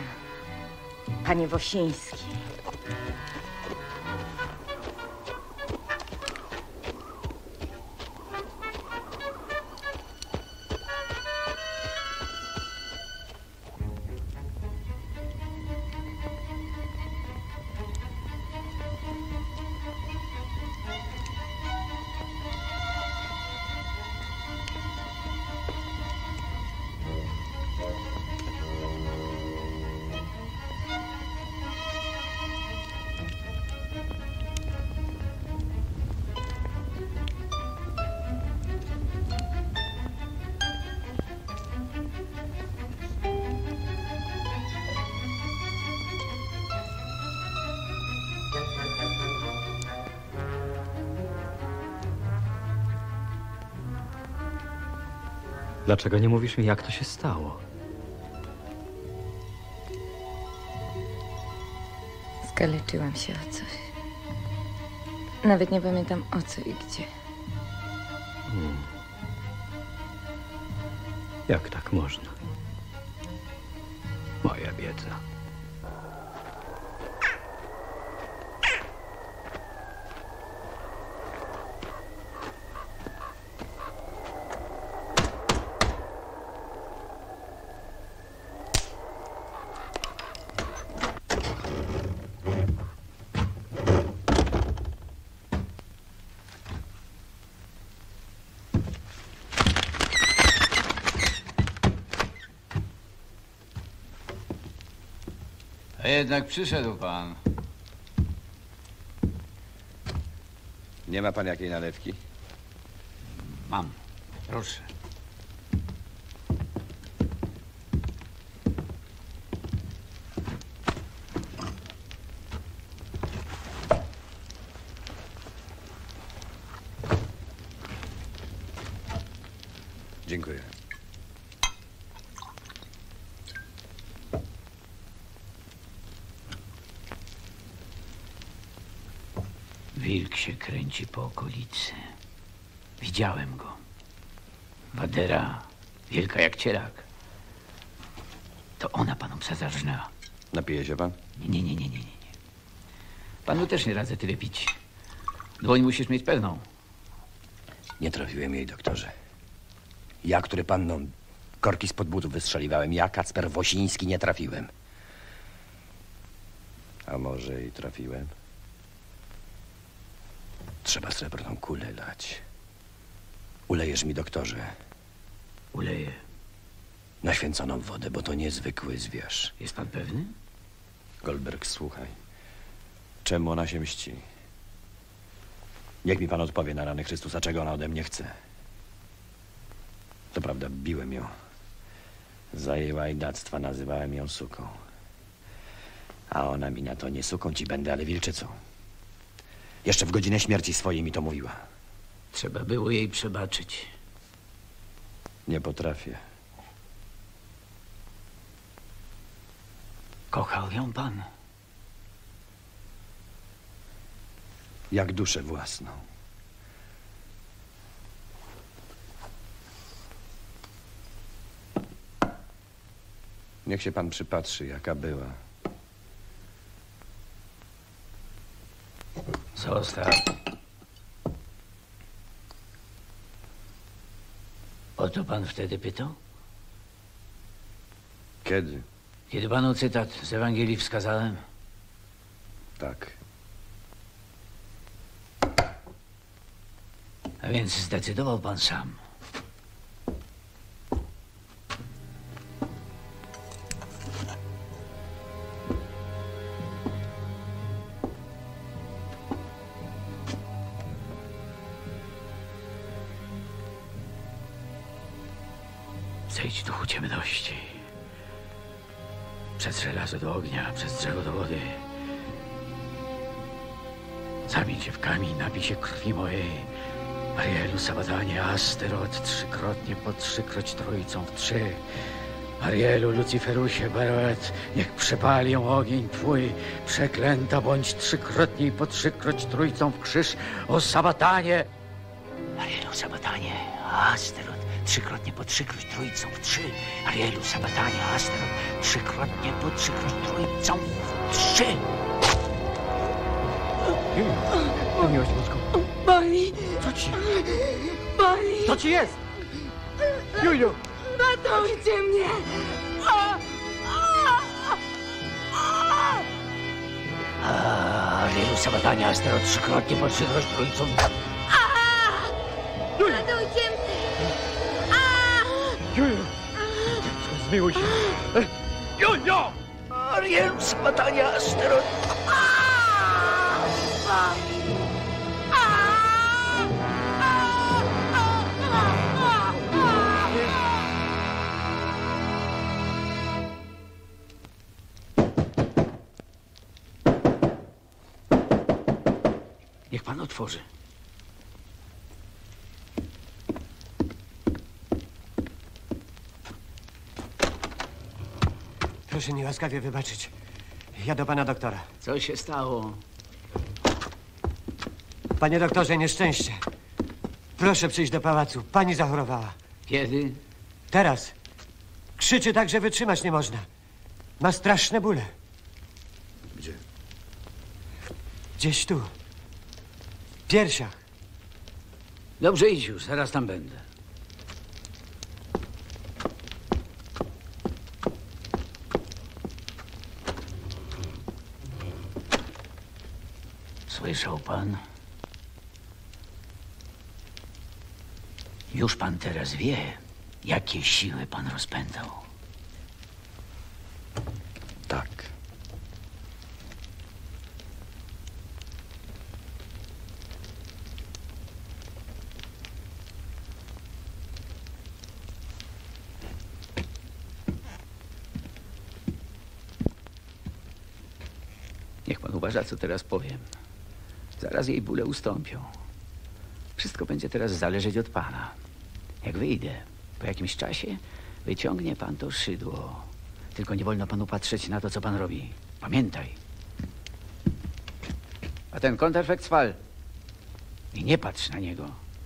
panie Wosiński. Dlaczego nie mówisz mi, jak to się stało? Skaleczyłam się o coś. Nawet nie pamiętam o co i gdzie. Hmm. Jak tak można? Moja biedna. A jednak przyszedł pan. Nie ma pan jakiej nalewki? Mam. Proszę. Dziękuję. Wilk się kręci po okolicy. Widziałem go. Wadera, wielka jak cierak. To ona panu psa zarżnęła. Napije się pan? Nie, nie, nie, nie, nie, nie. Panu też nie radzę tyle pić. Dłoń musisz mieć pełną. Nie trafiłem jej, doktorze. Ja, który panną korki spod butów wystrzeliwałem, ja, Kacper Wosiński, nie trafiłem. A może i trafiłem? Trzeba srebrną kulę dać. Ulejesz mi, doktorze? Uleję. Na święconą wodę, bo to niezwykły zwierz. Jest pan pewny? Goldberg, słuchaj. Czemu ona się mści? Niech mi pan odpowie na rany Chrystusa, czego ona ode mnie chce. To prawda, biłem ją. Za jej łajdactwa nazywałem ją suką. A ona mi na to: nie suką ci będę, ale wilczycą. Jeszcze w godzinę śmierci swojej mi to mówiła. Trzeba było jej przebaczyć. Nie potrafię. Kochał ją pan? Jak duszę własną. Niech się pan przypatrzy, jaka była. Zostaw. O to pan wtedy pytał? Kiedy? Kiedy panu cytat z Ewangelii wskazałem? Tak. A więc zdecydował pan sam. Zejdź, duchu ciemności. Przez żelazo do ognia, przez drzewo do wody. Zamień się w kamień, napij się krwi mojej. Arielu, Sabatanie, Asterot, trzykrotnie po trzykroć trójcą w trzy. Arielu, Luciferusie, Baroet, niech przepali ją ogień twój. Przeklęta bądź trzykrotnie i po trzykroć trójcą w krzyż. O Sabatanie! Arielu, Sabatanie, Asterot, trzykrotnie po trzykroć trójcą w trzy. Arielu, Sabatanie, Asterot, trzykrotnie po trzykroć trójcą w trzy. Na miłość boską. Boli! Co ci? Boli! Co ci jest? Juliu! Ratujcie mnie! A! A! A! Arielu, Sabatanie, Asterot, trzykrotnie po trzykroć trójcą. Ratujcie mnie! Juliu! Zmiłuj się. Juliu! Arielu, Sabatanie, Asterot. Niech pan otworzy. Proszę mi łaskawie wybaczyć. Ja do pana doktora. Co się stało? Panie doktorze, nieszczęście. Proszę przyjść do pałacu. Pani zachorowała. Kiedy? Teraz. Krzyczy tak, że wytrzymać nie można. Ma straszne bóle. Gdzie? Gdzieś tu. W piersiach. Dobrze, idź już, zaraz tam będę. Słyszał pan? Już pan teraz wie, jakie siły pan rozpędzał. Tak. Niech pan uważa, co teraz powiem. Zaraz jej bóle ustąpią. Wszystko będzie teraz zależeć od pana. Jak wyjdę, po jakimś czasie wyciągnie pan to szydło. Tylko nie wolno panu patrzeć na to, co pan robi. Pamiętaj. A ten konterfekt spal. I nie patrz na niego.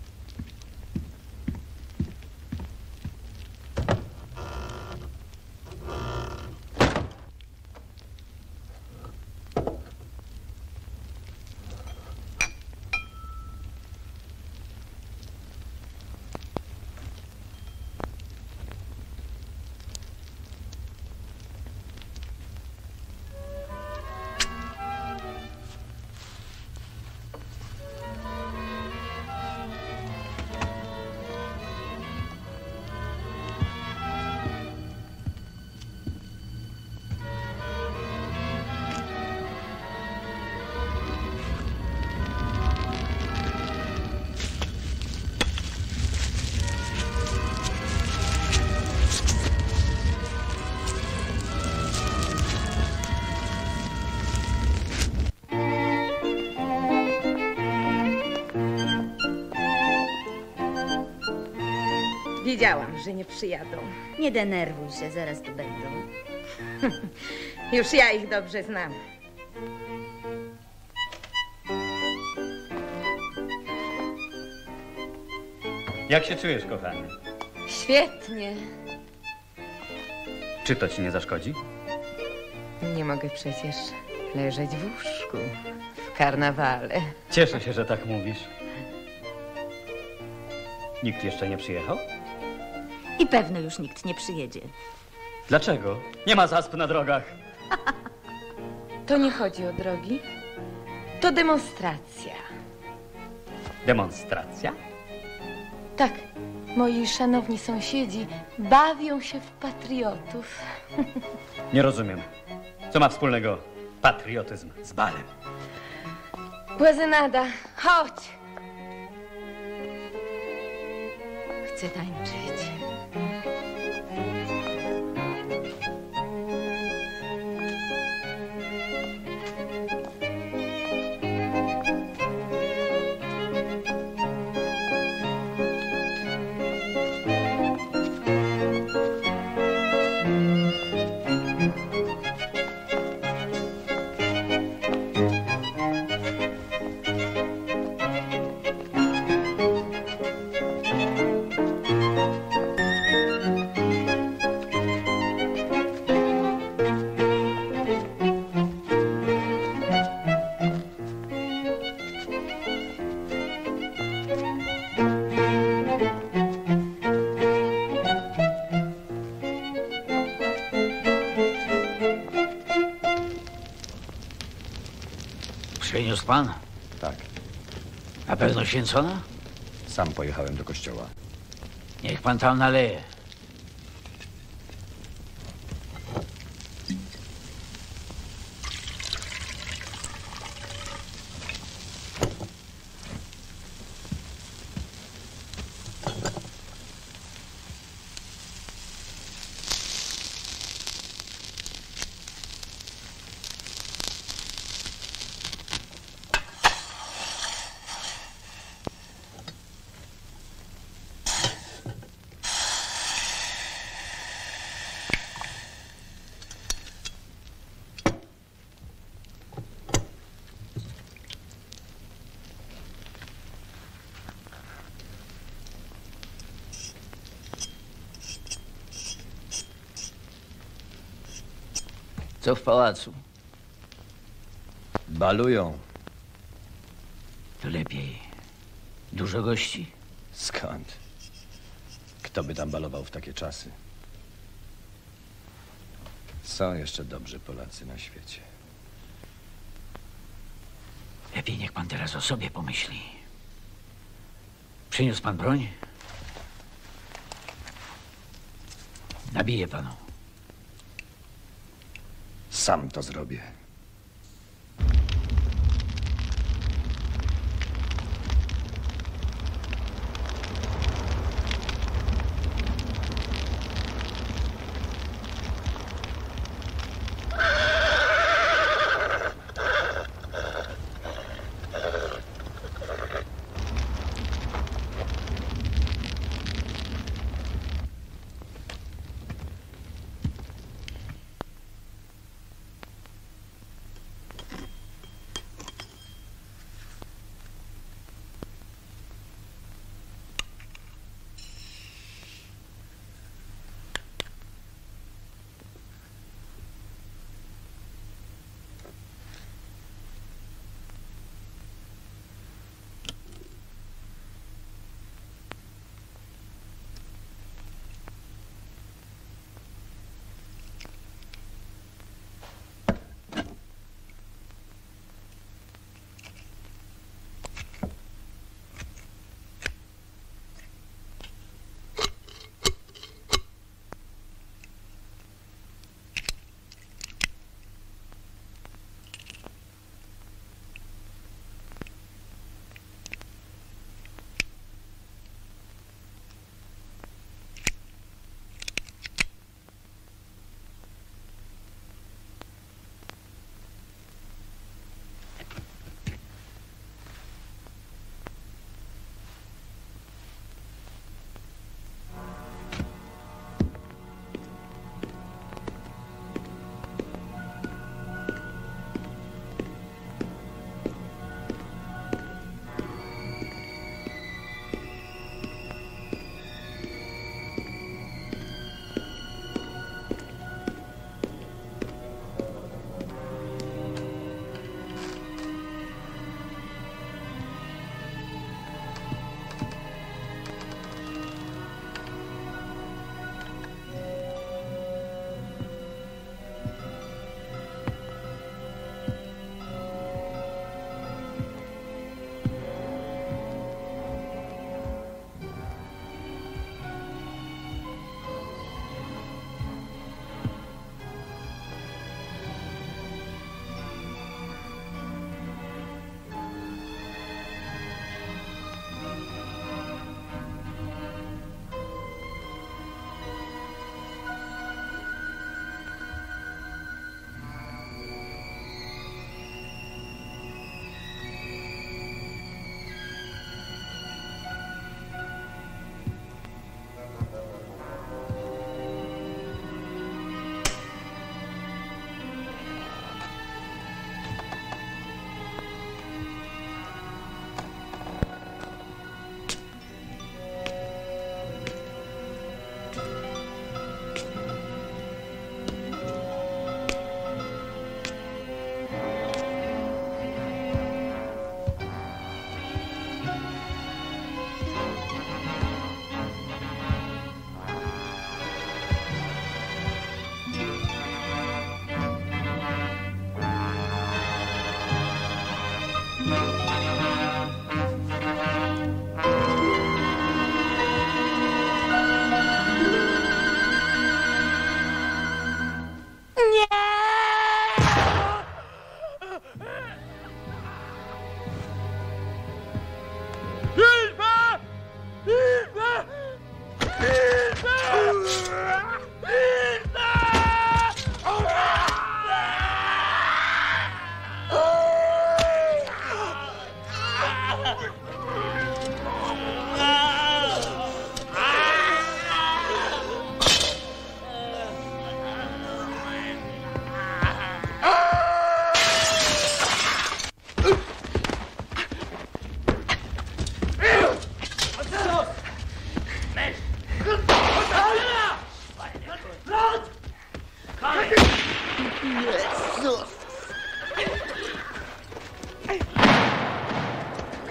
Wiedziałam, że nie przyjadą. Nie denerwuj się, zaraz tu będą. Już ja ich dobrze znam. Jak się czujesz, kochany? Świetnie. Czy to ci nie zaszkodzi? Nie mogę przecież leżeć w łóżku w karnawale. Cieszę się, że tak mówisz. Nikt jeszcze nie przyjechał? I pewno już nikt nie przyjedzie. Dlaczego? Nie ma zasp na drogach. To nie chodzi o drogi. To demonstracja. Demonstracja? Tak, moi szanowni sąsiedzi bawią się w patriotów. Nie rozumiem. Co ma wspólnego patriotyzm z balem? Błazenada, chodź. Chcę tańczyć. Przyniósł pan? Tak. Na pewno święcona? Sam pojechałem do kościoła. Niech pan tam naleje. Co w pałacu? Balują. To lepiej. Dużo gości? Skąd? Kto by tam balował w takie czasy? Są jeszcze dobrzy Polacy na świecie. Lepiej niech pan teraz o sobie pomyśli. Przyniósł pan broń? Nabiję panu. Sam to zrobię.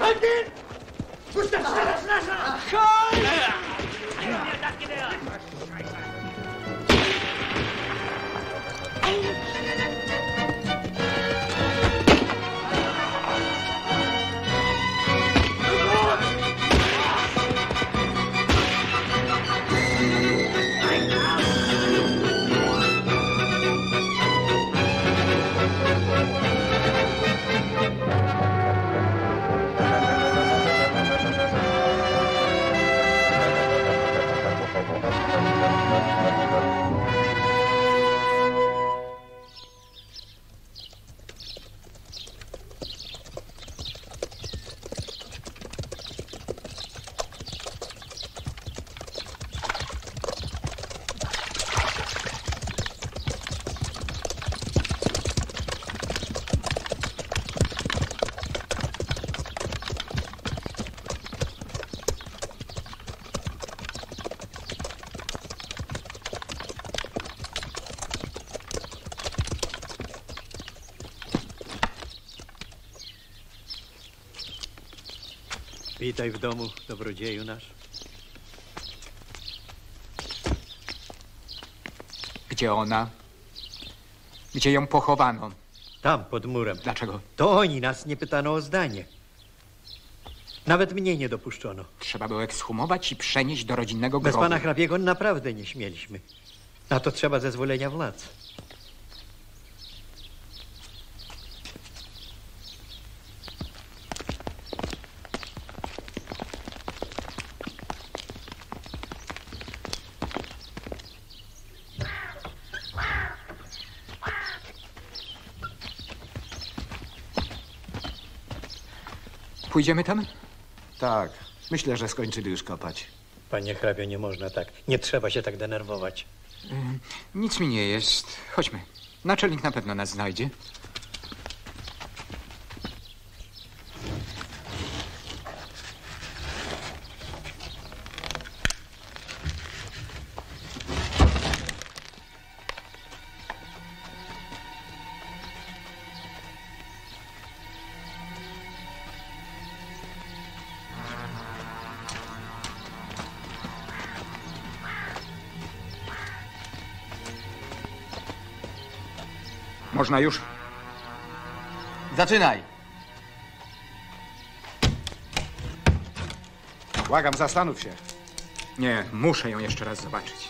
Halten! Gustav, schneller, schneller! Halt! Witaj w domu, dobrodzieju nasz. Gdzie ona? Gdzie ją pochowano? Tam, pod murem. Dlaczego? To oni nas nie pytano o zdanie. Nawet mnie nie dopuszczono. Trzeba było ekshumować i przenieść do rodzinnego Bez grobu. pana hrabiego naprawdę nie śmieliśmy. Na to trzeba zezwolenia władz. Pójdziemy tam? Tak. Myślę, że skończyli już kopać. Panie hrabio, nie można tak. Nie trzeba się tak denerwować. Mm, nic mi nie jest. Chodźmy. Naczelnik na pewno nas znajdzie. Można już? Zaczynaj. Błagam, zastanów się. Nie, muszę ją jeszcze raz zobaczyć.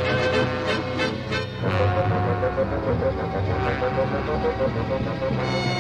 Thank you.